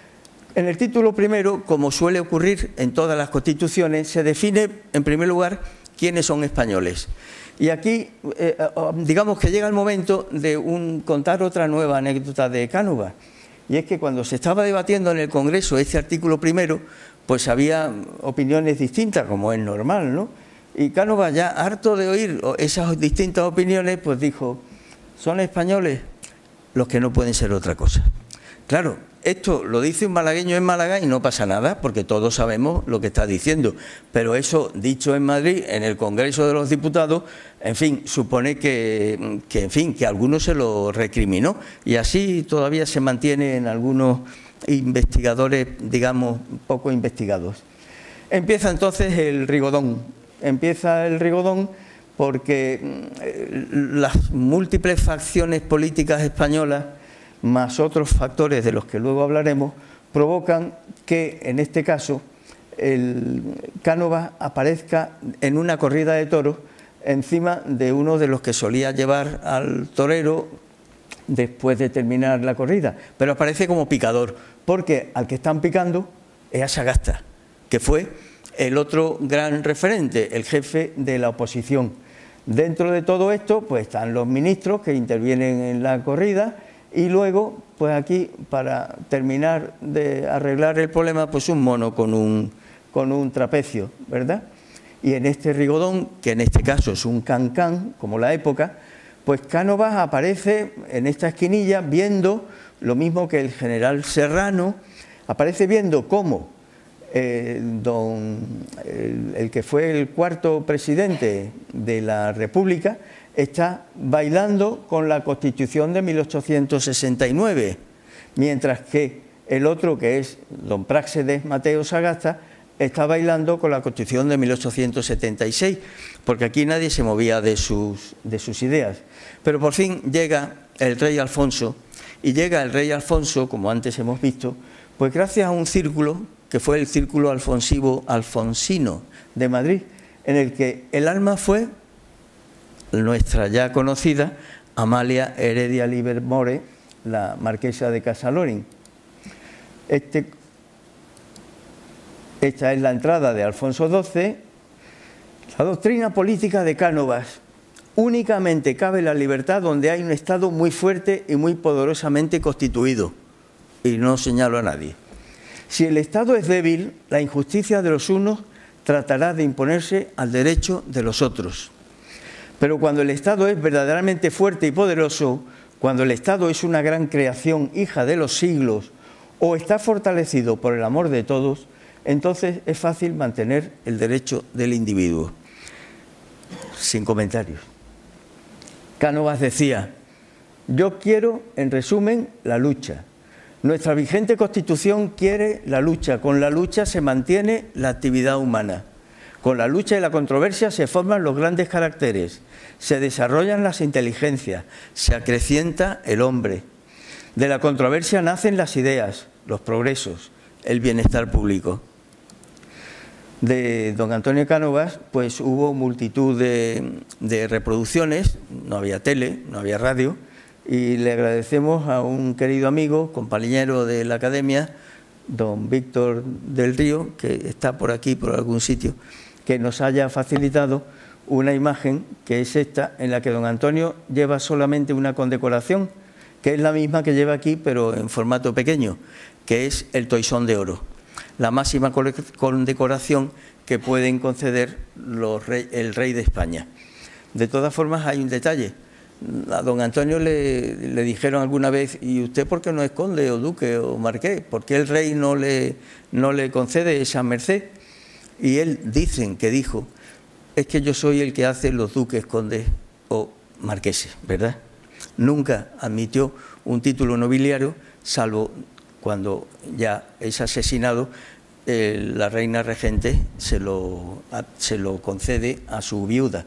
En el título primero, como suele ocurrir en todas las constituciones, se define en primer lugar quiénes son españoles. Y aquí, eh, digamos que llega el momento de un, contar otra nueva anécdota de Cánovas. Y es que cuando se estaba debatiendo en el Congreso este artículo primero, pues había opiniones distintas, como es normal, ¿no? Y Cánovas, ya harto de oír esas distintas opiniones, pues dijo: son españoles los que no pueden ser otra cosa. Claro, esto lo dice un malagueño en Málaga y no pasa nada, porque todos sabemos lo que está diciendo. Pero eso, dicho en Madrid, en el Congreso de los Diputados, en fin, supone que, que, en fin, que alguno se lo recriminó. Y así todavía se mantiene en algunos investigadores, digamos, poco investigados. Empieza entonces el rigodón. Empieza el rigodón porque las múltiples facciones políticas españolas, más otros factores de los que luego hablaremos, provocan que, en este caso, el Cánovas aparezca en una corrida de toros encima de uno de los que solía llevar al torero después de terminar la corrida, pero aparece como picador, porque al que están picando es a Sagasta, que fue el otro gran referente, el jefe de la oposición. Dentro de todo esto, pues están los ministros que intervienen en la corrida, y luego, pues aquí, para terminar de arreglar el problema, pues un mono con un, con un trapecio, ¿verdad? Y en este rigodón, que en este caso es un cancán, como la época, pues Cánovas aparece en esta esquinilla viendo lo mismo que el general Serrano, aparece viendo cómo eh, don, el, el que fue el cuarto presidente de la República está bailando con la Constitución de mil ochocientos sesenta y nueve, mientras que el otro, que es don Práxedes Mateo Sagasta, está bailando con la Constitución de mil ochocientos setenta y seis, porque aquí nadie se movía de sus, de sus ideas. Pero por fin llega el rey Alfonso, y llega el rey Alfonso, como antes hemos visto, pues gracias a un círculo, que fue el Círculo Alfonsivo Alfonsino de Madrid, en el que el alma fue nuestra ya conocida Amalia Heredia Livermore, la marquesa de Casalorín. Este, esta es la entrada de Alfonso doce. La doctrina política de Cánovas: únicamente cabe la libertad donde hay un Estado muy fuerte y muy poderosamente constituido. Y no señalo a nadie. Si el Estado es débil, la injusticia de los unos tratará de imponerse al derecho de los otros. Pero cuando el Estado es verdaderamente fuerte y poderoso, cuando el Estado es una gran creación hija de los siglos o está fortalecido por el amor de todos, entonces es fácil mantener el derecho del individuo. Sin comentarios. Cánovas decía: yo quiero, en resumen, la lucha. Nuestra vigente Constitución quiere la lucha. Con la lucha se mantiene la actividad humana. Con la lucha y la controversia se forman los grandes caracteres, se desarrollan las inteligencias, se acrecienta el hombre. De la controversia nacen las ideas, los progresos, el bienestar público. De don Antonio Cánovas, pues hubo multitud de, de reproducciones, no había tele, no había radio, y le agradecemos a un querido amigo, compañero de la academia, don Víctor del Río, que está por aquí, por algún sitio, que nos haya facilitado una imagen que es esta, en la que don Antonio lleva solamente una condecoración, que es la misma que lleva aquí, pero en formato pequeño, que es el Toisón de Oro, la máxima condecoración que pueden conceder los rey, el rey de España. De todas formas, hay un detalle. A don Antonio le, le dijeron alguna vez: ¿y usted por qué no es conde o duque o marqués? ¿Por qué el rey no le, no le concede esa merced? Y él, dicen que dijo: es que yo soy el que hace los duques, condes o marqueses, ¿verdad? Nunca admitió un título nobiliario, salvo cuando ya es asesinado, eh, la reina regente se lo, a, se lo concede a su viuda.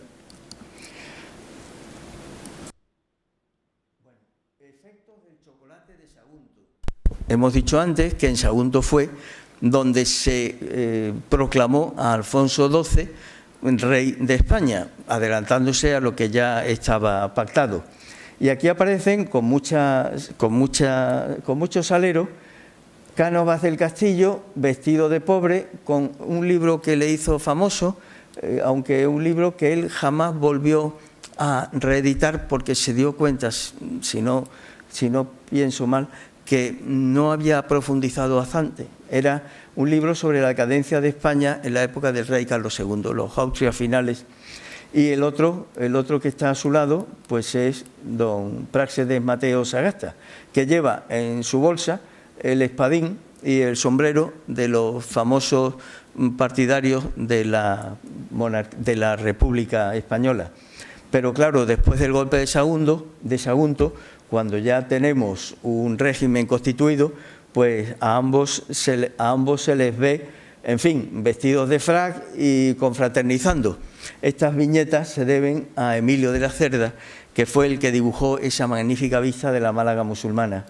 Bueno, efectos del chocolate de Sagunto. Hemos dicho antes que en Sagunto fue donde se eh, proclamó a Alfonso doce rey de España, adelantándose a lo que ya estaba pactado. Y aquí aparecen con, mucha, con, mucha, con mucho salero Cánovas del Castillo, vestido de pobre, con un libro que le hizo famoso, eh, aunque un libro que él jamás volvió a reeditar porque se dio cuenta, si no, si no pienso mal, que no había profundizado bastante. Era un libro sobre la decadencia de España en la época del rey Carlos segundo, los Austrias finales. Y el otro, el otro que está a su lado, pues es don Práxedes Mateo Sagasta, que lleva en su bolsa el espadín y el sombrero de los famosos partidarios de la, de la República Española. Pero claro, después del golpe de Sagunto, de Sagunto, cuando ya tenemos un régimen constituido, pues a ambos se, a ambos se les ve, en fin, vestidos de frac y confraternizando. Estas viñetas se deben a Emilio de la Cerda, que fue el que dibujó esa magnífica vista de la Málaga musulmana.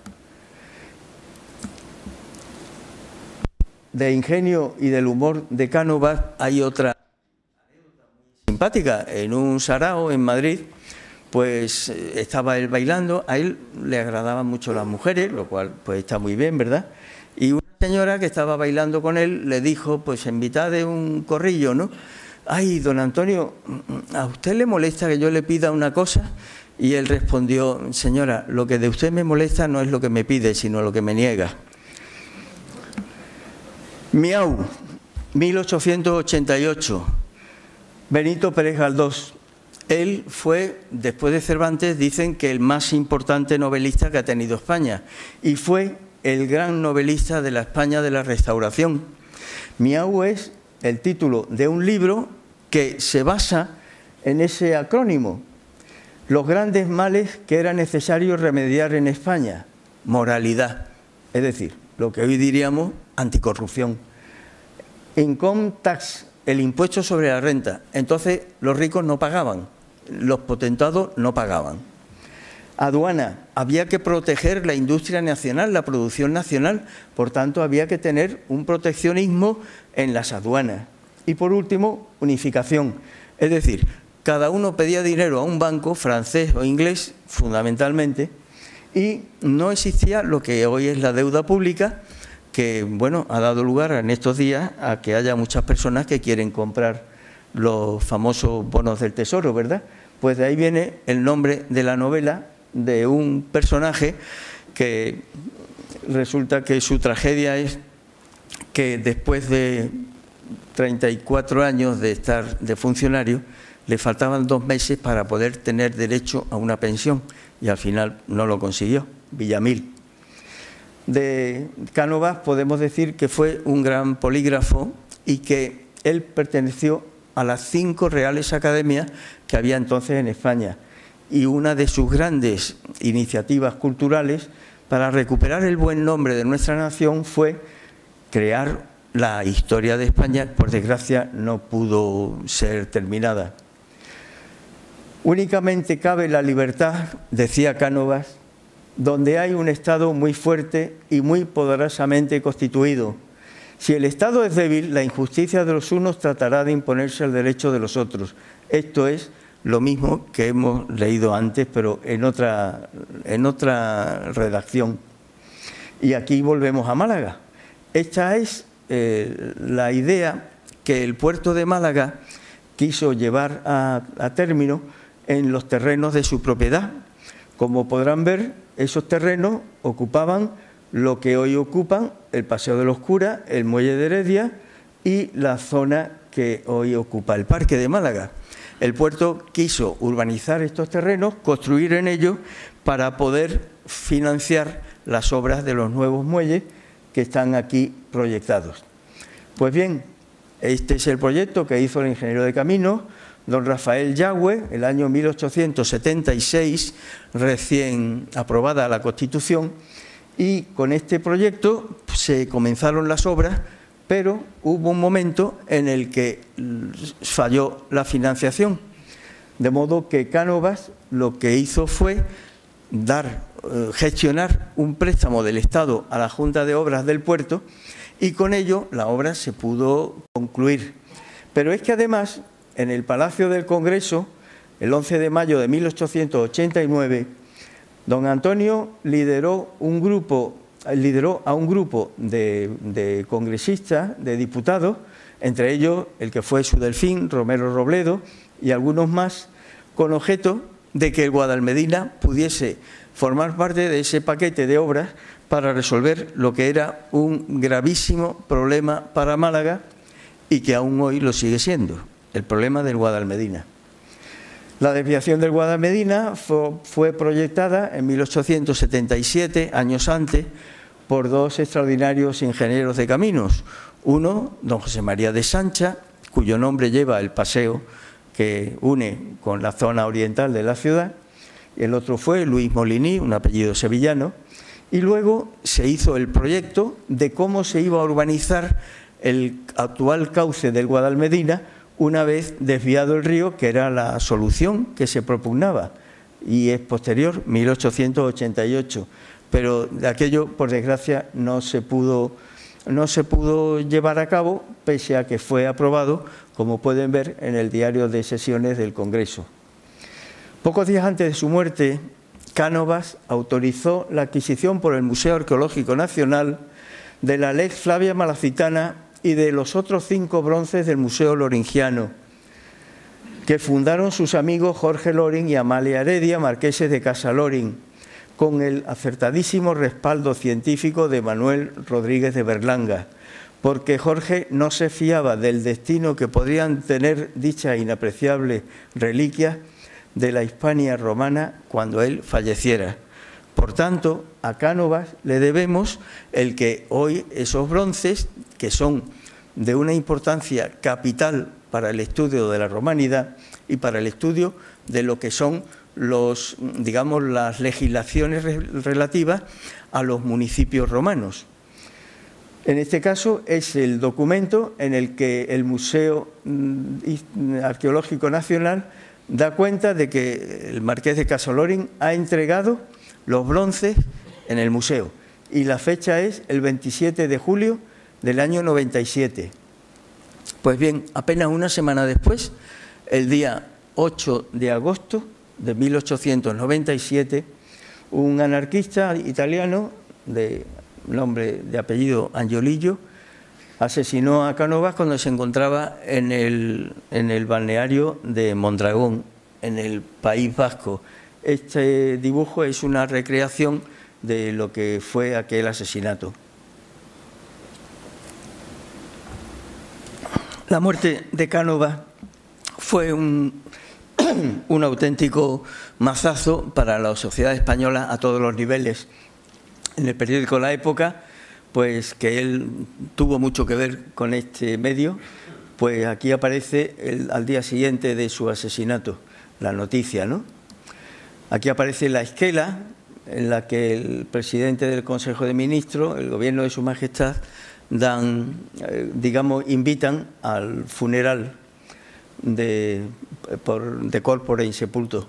De ingenio y del humor de Cánovas hay otra anécdota muy simpática. En un sarao en Madrid, pues estaba él bailando, a él le agradaban mucho las mujeres, lo cual pues está muy bien, ¿verdad? Y una señora que estaba bailando con él le dijo, pues en mitad de un corrillo, ¿no? Ay, don Antonio, ¿a usted le molesta que yo le pida una cosa? Y él respondió: señora, lo que de usted me molesta no es lo que me pide, sino lo que me niega. Miau, mil ochocientos ochenta y ocho, Benito Pérez Galdós. Él fue, después de Cervantes, dicen que el más importante novelista que ha tenido España, y fue el gran novelista de la España de la Restauración. Miau es el título de un libro que se basa en ese acrónimo: los grandes males que era necesario remediar en España. Moralidad, es decir, lo que hoy diríamos anticorrupción. Income tax, el impuesto sobre la renta. Entonces los ricos no pagaban, los potentados no pagaban. Aduana, había que proteger la industria nacional, la producción nacional, por tanto había que tener un proteccionismo en las aduanas. Y por último, unificación, es decir, cada uno pedía dinero a un banco, francés o inglés, fundamentalmente, y no existía lo que hoy es la deuda pública, que bueno, ha dado lugar en estos días a que haya muchas personas que quieren comprar los famosos bonos del Tesoro, ¿verdad? Pues de ahí viene el nombre de la novela de un personaje que resulta que su tragedia es que después de treinta y cuatro años de estar de funcionario, le faltaban dos meses para poder tener derecho a una pensión y al final no lo consiguió, Villamil. De Cánovas podemos decir que fue un gran polígrafo y que él perteneció a las cinco reales academias que había entonces en España, y una de sus grandes iniciativas culturales para recuperar el buen nombre de nuestra nación fue crear la historia de España. Por desgracia no pudo ser terminada. Únicamente cabe la libertad, decía Cánovas, donde hay un Estado muy fuerte y muy poderosamente constituido. Si el Estado es débil, la injusticia de los unos tratará de imponerse al derecho de los otros. Esto es lo mismo que hemos leído antes, pero en otra, en otra redacción. Y aquí volvemos a Málaga. Esta es eh, la idea que el puerto de Málaga quiso llevar a, a término en los terrenos de su propiedad. Como podrán ver, esos terrenos ocupaban lo que hoy ocupan el Paseo de los Curas, el Muelle de Heredia y la zona que hoy ocupa el Parque de Málaga. El puerto quiso urbanizar estos terrenos, construir en ellos para poder financiar las obras de los nuevos muelles que están aquí proyectados. Pues bien, este es el proyecto que hizo el ingeniero de caminos, don Rafael Yagüe, el año mil ochocientos setenta y seis, recién aprobada la Constitución, y con este proyecto se comenzaron las obras, pero hubo un momento en el que falló la financiación, de modo que Cánovas lo que hizo fue dar, eh, gestionar un préstamo del Estado a la Junta de Obras del puerto, y con ello la obra se pudo concluir. Pero es que además, en el Palacio del Congreso, el once de mayo de mil ochocientos ochenta y nueve, don Antonio lideró un grupo, lideró a un grupo de, de congresistas, de diputados, entre ellos el que fue su delfín, Romero Robledo, y algunos más, con objeto de que el Guadalmedina pudiese formar parte de ese paquete de obras para resolver lo que era un gravísimo problema para Málaga y que aún hoy lo sigue siendo, el problema del Guadalmedina. La desviación del Guadalmedina fue, fue proyectada en mil ochocientos setenta y siete, años antes, por dos extraordinarios ingenieros de caminos. Uno, don José María de Sancha, cuyo nombre lleva el paseo que une con la zona oriental de la ciudad, y el otro fue Luis Molini, un apellido sevillano, y luego se hizo el proyecto de cómo se iba a urbanizar el actual cauce del Guadalmedina una vez desviado el río, que era la solución que se propugnaba, y es posterior, mil ochocientos ochenta y ocho, pero de aquello, por desgracia, no se pudo, no se pudo llevar a cabo, pese a que fue aprobado, como pueden ver en el diario de sesiones del Congreso. Pocos días antes de su muerte, Cánovas autorizó la adquisición por el Museo Arqueológico Nacional de la Lex Flavia Malacitana y de los otros cinco bronces del Museo Loringiano, que fundaron sus amigos Jorge Loring y Amalia Heredia, marqueses de Casa Loring, con el acertadísimo respaldo científico de Manuel Rodríguez de Berlanga, porque Jorge no se fiaba del destino que podrían tener dichas inapreciables reliquias de la Hispania romana cuando él falleciera. Por tanto, a Cánovas le debemos el que hoy esos bronces, que son de una importancia capital para el estudio de la romanidad y para el estudio de lo que son los, digamos, las legislaciones relativas a los municipios romanos. En este caso es el documento en el que el Museo Arqueológico Nacional da cuenta de que el marqués de Casolorín ha entregado los bronces en el museo y la fecha es el veintisiete de julio del año noventa y siete. Pues bien, apenas una semana después, el día ocho de agosto de mil ochocientos noventa y siete, un anarquista italiano de nombre de apellido Angiolillo asesinó a Cánovas cuando se encontraba en el, en el balneario de Mondragón, en el País Vasco. Este dibujo es una recreación de lo que fue aquel asesinato. La muerte de Cánovas fue un, un auténtico mazazo para la sociedad española a todos los niveles. En el periódico La Época, pues que él tuvo mucho que ver con este medio, pues aquí aparece el, al día siguiente de su asesinato, la noticia, ¿no? Aquí aparece la esquela en la que el presidente del Consejo de Ministros, el gobierno de Su Majestad, dan, eh, digamos, invitan al funeral de, por, de corpore insepulto.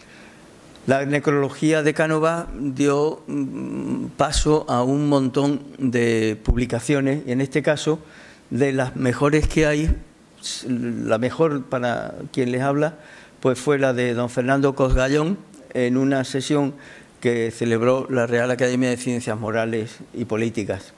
La necrología de Cánovas dio paso a un montón de publicaciones, y en este caso, de las mejores que hay, la mejor para quien les habla, pues fue la de don Fernando Cosgallón, en una sesión que celebró la Real Academia de Ciencias Morales y Políticas.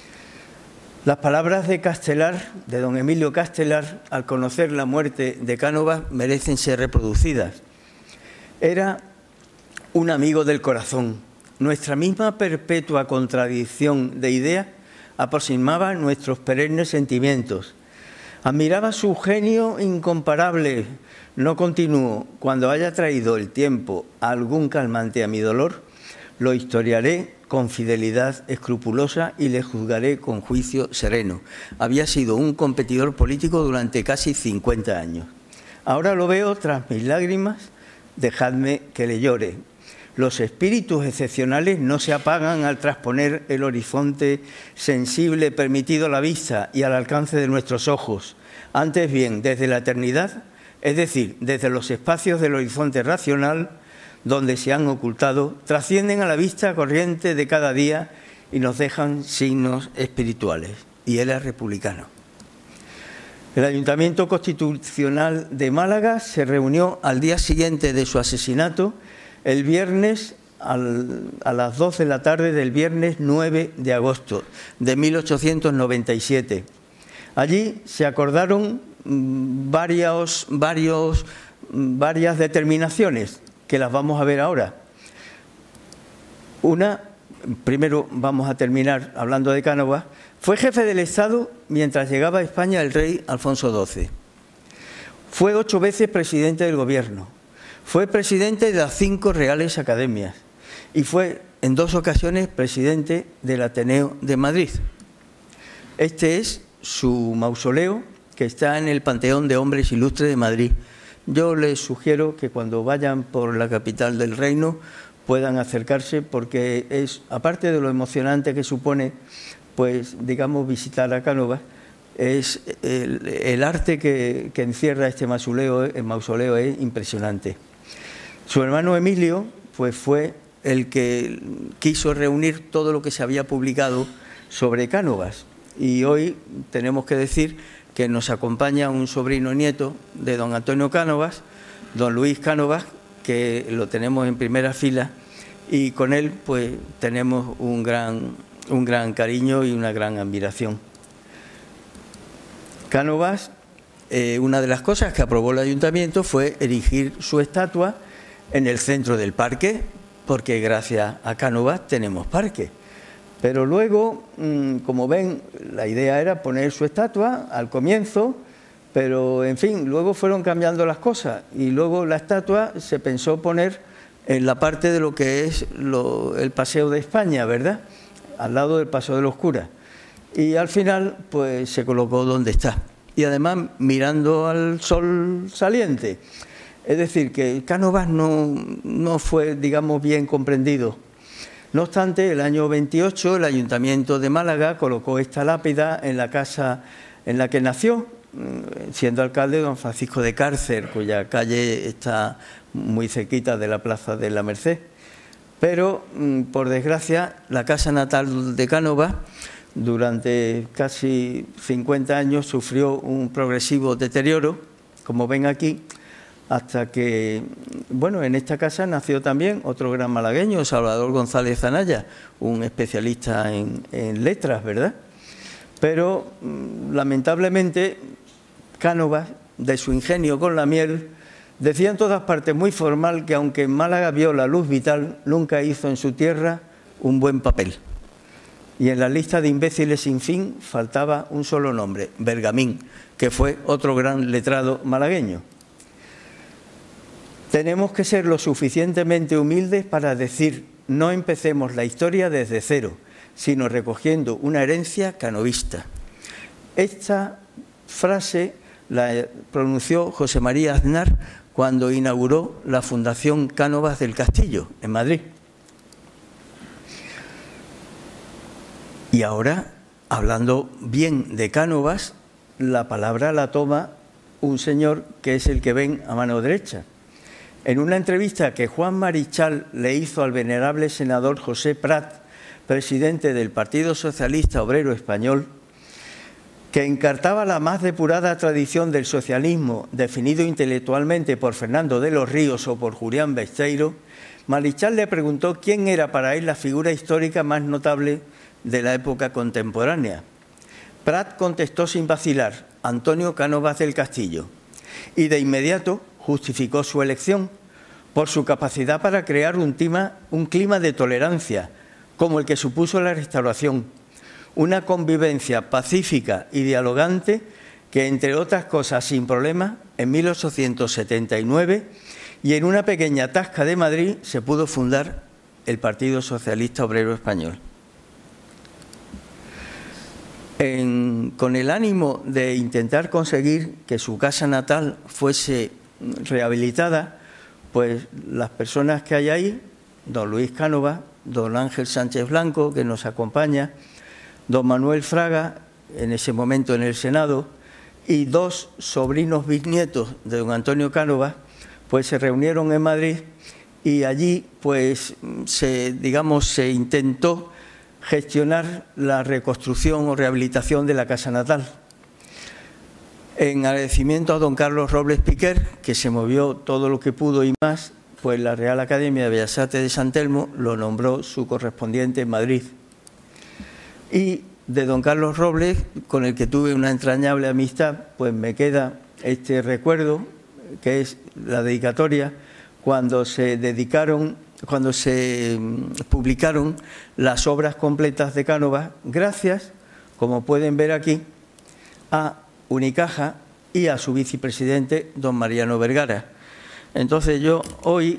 Las palabras de Castelar, de don Emilio Castelar, al conocer la muerte de Cánovas, merecen ser reproducidas. Era un amigo del corazón. Nuestra misma perpetua contradicción de ideas aproximaba nuestros perennes sentimientos. Admiraba su genio incomparable. No continúo. Cuando haya traído el tiempo algún calmante a mi dolor, lo historiaré con fidelidad escrupulosa y le juzgaré con juicio sereno. Había sido un competidor político durante casi cincuenta años. Ahora lo veo tras mis lágrimas, dejadme que le llore. Los espíritus excepcionales no se apagan al trasponer el horizonte sensible permitido a la vista y al alcance de nuestros ojos. Antes bien, desde la eternidad, es decir, desde los espacios del horizonte racional, donde se han ocultado, trascienden a la vista corriente de cada día y nos dejan signos espirituales. Y él es republicano. El Ayuntamiento Constitucional de Málaga se reunió al día siguiente de su asesinato, el viernes al, a las dos de la tarde del viernes nueve de agosto de mil ochocientos noventa y siete. Allí se acordaron varios, varios, varias determinaciones que las vamos a ver ahora. Una, primero vamos a terminar hablando de Cánovas, fue jefe del Estado mientras llegaba a España el rey Alfonso doce. Fue ocho veces presidente del Gobierno. Fue presidente de las cinco Reales Academias y fue en dos ocasiones presidente del Ateneo de Madrid. Este es su mausoleo, que está en el Panteón de Hombres Ilustres de Madrid. Yo les sugiero que cuando vayan por la capital del reino puedan acercarse, porque es, aparte de lo emocionante que supone, pues digamos, visitar a Cánovas, es el, el arte que, que encierra este mausoleo, el mausoleo es impresionante. Su hermano Emilio pues fue el que quiso reunir todo lo que se había publicado sobre Cánovas, y hoy tenemos que decir que nos acompaña un sobrino nieto de don Antonio Cánovas, don Luis Cánovas, que lo tenemos en primera fila, y con él pues tenemos un gran, un gran cariño y una gran admiración. Cánovas, eh, una de las cosas que aprobó el ayuntamiento fue erigir su estatua en el centro del parque, porque gracias a Cánovas tenemos parque. Pero luego, como ven, la idea era poner su estatua al comienzo, pero en fin, luego fueron cambiando las cosas y luego la estatua se pensó poner en la parte de lo que es lo, el Paseo de España, ¿verdad?, al lado del Paso de los Curas. Y al final, pues se colocó donde está. Y además mirando al sol saliente. Es decir, que Cánovas no, no fue, digamos, bien comprendido. No obstante, el año veintiocho el Ayuntamiento de Málaga colocó esta lápida en la casa en la que nació, siendo alcalde don Francisco de Cárcer, cuya calle está muy cerquita de la Plaza de la Merced. Pero, por desgracia, la casa natal de Cánovas durante casi cincuenta años sufrió un progresivo deterioro, como ven aquí, hasta que, bueno, en esta casa nació también otro gran malagueño, Salvador González Zanaya, un especialista en, en letras, ¿verdad? Pero, lamentablemente, Cánovas, de su ingenio con la miel, decía en todas partes muy formal que aunque en Málaga vio la luz vital, nunca hizo en su tierra un buen papel. Y en la lista de imbéciles sin fin faltaba un solo nombre, Bergamín, que fue otro gran letrado malagueño. Tenemos que ser lo suficientemente humildes para decir, no empecemos la historia desde cero, sino recogiendo una herencia canovista. Esta frase la pronunció José María Aznar cuando inauguró la Fundación Cánovas del Castillo, en Madrid. Y ahora, hablando bien de Cánovas, la palabra la toma un señor que es el que ven a mano derecha. En una entrevista que Juan Marichal le hizo al venerable senador José Prat, presidente del Partido Socialista Obrero Español, que encartaba la más depurada tradición del socialismo, definido intelectualmente por Fernando de los Ríos o por Julián Besteiro, Marichal le preguntó quién era para él la figura histórica más notable de la época contemporánea. Prat contestó sin vacilar, Antonio Cánovas del Castillo, y de inmediato justificó su elección por su capacidad para crear un clima, un clima de tolerancia, como el que supuso la Restauración, una convivencia pacífica y dialogante que, entre otras cosas, sin problemas, en mil ochocientos setenta y nueve y en una pequeña tasca de Madrid se pudo fundar el Partido Socialista Obrero Español. En, con el ánimo de intentar conseguir que su casa natal fuese rehabilitada, pues las personas que hay ahí, don Luis Cánovas, don Ángel Sánchez Blanco, que nos acompaña, don Manuel Fraga, en ese momento en el Senado, y dos sobrinos bisnietos de don Antonio Cánovas, pues se reunieron en Madrid y allí, pues, se, digamos, se intentó gestionar la reconstrucción o rehabilitación de la casa natal. En agradecimiento a don Carlos Robles Piquer, que se movió todo lo que pudo y más, pues la Real Academia de Bellas Artes de San Telmo lo nombró su correspondiente en Madrid. Y de don Carlos Robles, con el que tuve una entrañable amistad, pues me queda este recuerdo, que es la dedicatoria, cuando se dedicaron, cuando se publicaron las obras completas de Cánovas, gracias, como pueden ver aquí, a Unicaja y a su vicepresidente, don Mariano Vergara. Entonces yo hoy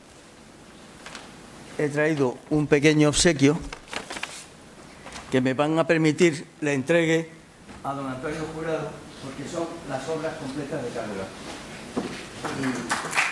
he traído un pequeño obsequio que me van a permitir le entregue a don Antonio Jurado, porque son las obras completas de Cánovas. Y...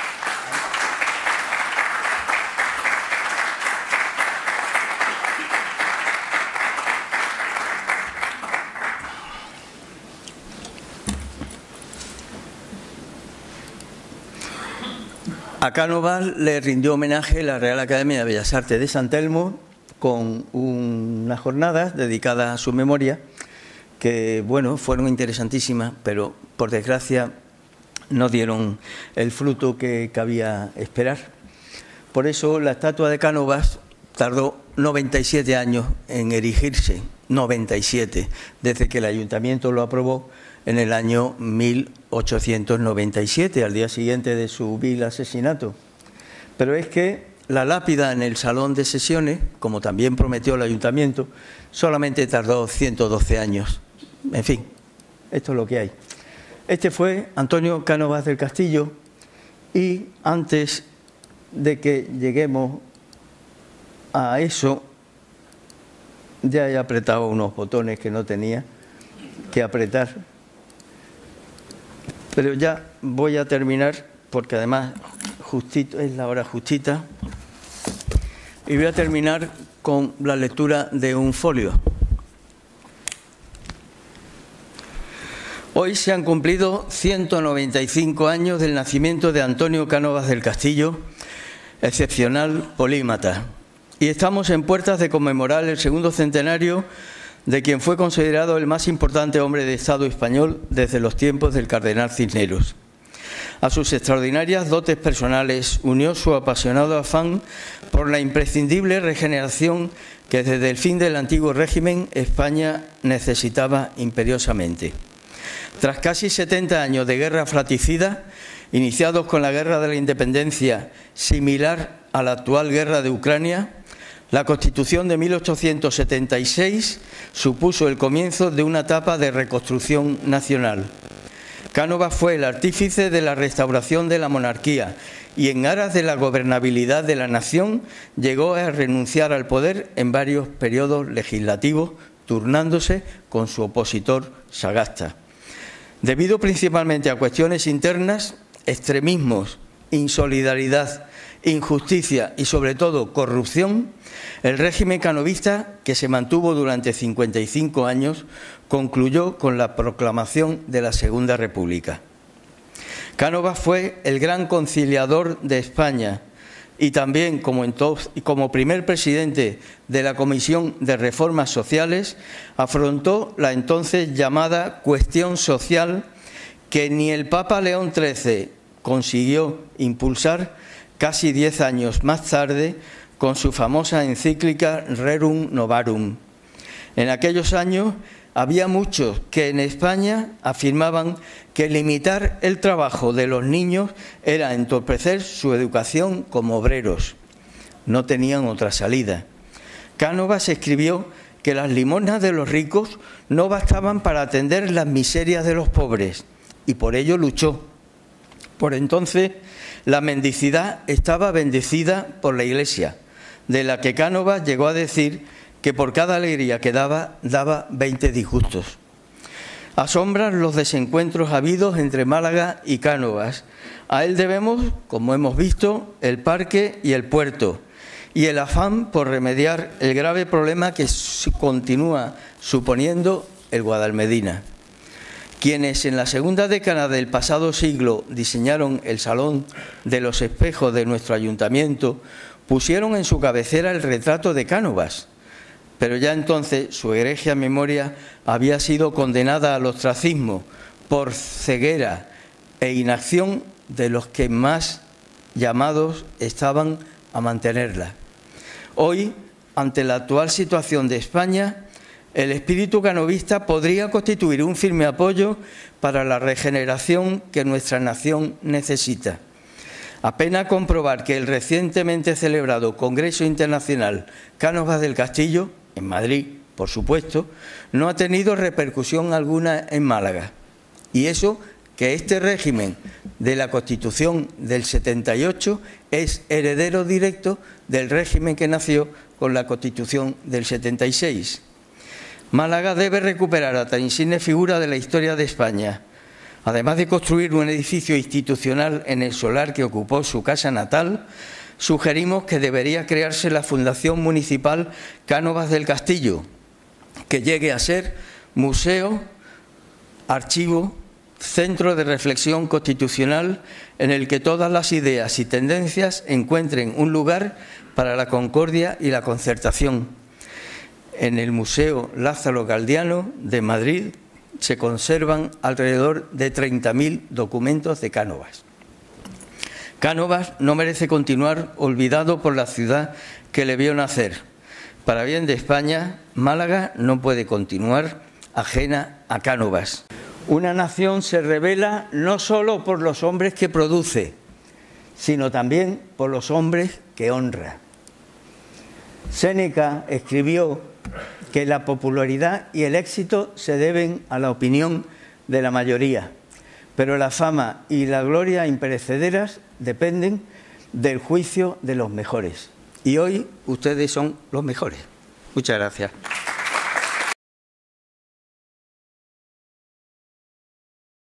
A Cánovas le rindió homenaje la Real Academia de Bellas Artes de San Telmo con unas jornadas dedicadas a su memoria que, bueno, fueron interesantísimas, pero por desgracia no dieron el fruto que cabía esperar. Por eso la estatua de Cánovas tardó noventa y siete años en erigirse, noventa y siete, desde que el Ayuntamiento lo aprobó en el año mil ochocientos noventa y siete, al día siguiente de su vil asesinato. Pero es que la lápida en el salón de sesiones, como también prometió el Ayuntamiento, solamente tardó ciento doce años. En fin, esto es lo que hay. Este fue Antonio Cánovas del Castillo y antes de que lleguemos a eso, ya he apretado unos botones que no tenía que apretar. Pero ya voy a terminar porque además justito, es la hora justita, y voy a terminar con la lectura de un folio. Hoy se han cumplido ciento noventa y cinco años del nacimiento de Antonio Cánovas del Castillo, excepcional polímata, y estamos en puertas de conmemorar el segundo centenario de quien fue considerado el más importante hombre de Estado español desde los tiempos del cardenal Cisneros. A sus extraordinarias dotes personales unió su apasionado afán por la imprescindible regeneración que desde el fin del antiguo régimen España necesitaba imperiosamente. Tras casi setenta años de guerra fratricida, iniciados con la Guerra de la Independencia, similar a la actual guerra de Ucrania, la Constitución de mil ochocientos setenta y seis supuso el comienzo de una etapa de reconstrucción nacional. Cánovas fue el artífice de la restauración de la monarquía y, en aras de la gobernabilidad de la nación, llegó a renunciar al poder en varios periodos legislativos, turnándose con su opositor Sagasta. Debido principalmente a cuestiones internas, extremismos, insolidaridad, injusticia y, sobre todo, corrupción, el régimen canovista, que se mantuvo durante cincuenta y cinco años, concluyó con la proclamación de la Segunda República. Cánovas fue el gran conciliador de España y también, como, entonces, como primer presidente de la Comisión de Reformas Sociales, afrontó la entonces llamada cuestión social que ni el Papa León trece consiguió impulsar casi diez años más tarde con su famosa encíclica Rerum Novarum. En aquellos años había muchos que en España afirmaban que limitar el trabajo de los niños era entorpecer su educación como obreros. No tenían otra salida. Cánovas escribió que las limosnas de los ricos no bastaban para atender las miserias de los pobres y por ello luchó. Por entonces, la mendicidad estaba bendecida por la Iglesia, de la que Cánovas llegó a decir que por cada alegría que daba, daba veinte disgustos. Asombran los desencuentros habidos entre Málaga y Cánovas. A él debemos, como hemos visto, el parque y el puerto, y el afán por remediar el grave problema que continúa suponiendo el Guadalmedina. Quienes en la segunda década del pasado siglo diseñaron el Salón de los Espejos de nuestro ayuntamiento, pusieron en su cabecera el retrato de Cánovas, pero ya entonces su egregia memoria había sido condenada al ostracismo por ceguera e inacción de los que más llamados estaban a mantenerla. Hoy, ante la actual situación de España, el espíritu canovista podría constituir un firme apoyo para la regeneración que nuestra nación necesita. Apena comprobar que el recientemente celebrado Congreso Internacional Cánovas del Castillo, en Madrid, por supuesto, no ha tenido repercusión alguna en Málaga. Y eso que este régimen de la Constitución del setenta y ocho es heredero directo del régimen que nació con la Constitución del setenta y seis. Málaga debe recuperar a tan insigne figura de la historia de España. Además de construir un edificio institucional en el solar que ocupó su casa natal, sugerimos que debería crearse la Fundación Municipal Cánovas del Castillo, que llegue a ser museo, archivo, centro de reflexión constitucional en el que todas las ideas y tendencias encuentren un lugar para la concordia y la concertación. En el Museo Lázaro Galdiano de Madrid se conservan alrededor de treinta mil documentos de Cánovas. Cánovas no merece continuar olvidado por la ciudad que le vio nacer. Para bien de España, Málaga no puede continuar ajena a Cánovas. Una nación se revela no solo por los hombres que produce, sino también por los hombres que honra. Séneca escribió que la popularidad y el éxito se deben a la opinión de la mayoría, pero la fama y la gloria imperecederas dependen del juicio de los mejores. Y hoy ustedes son los mejores. Muchas gracias.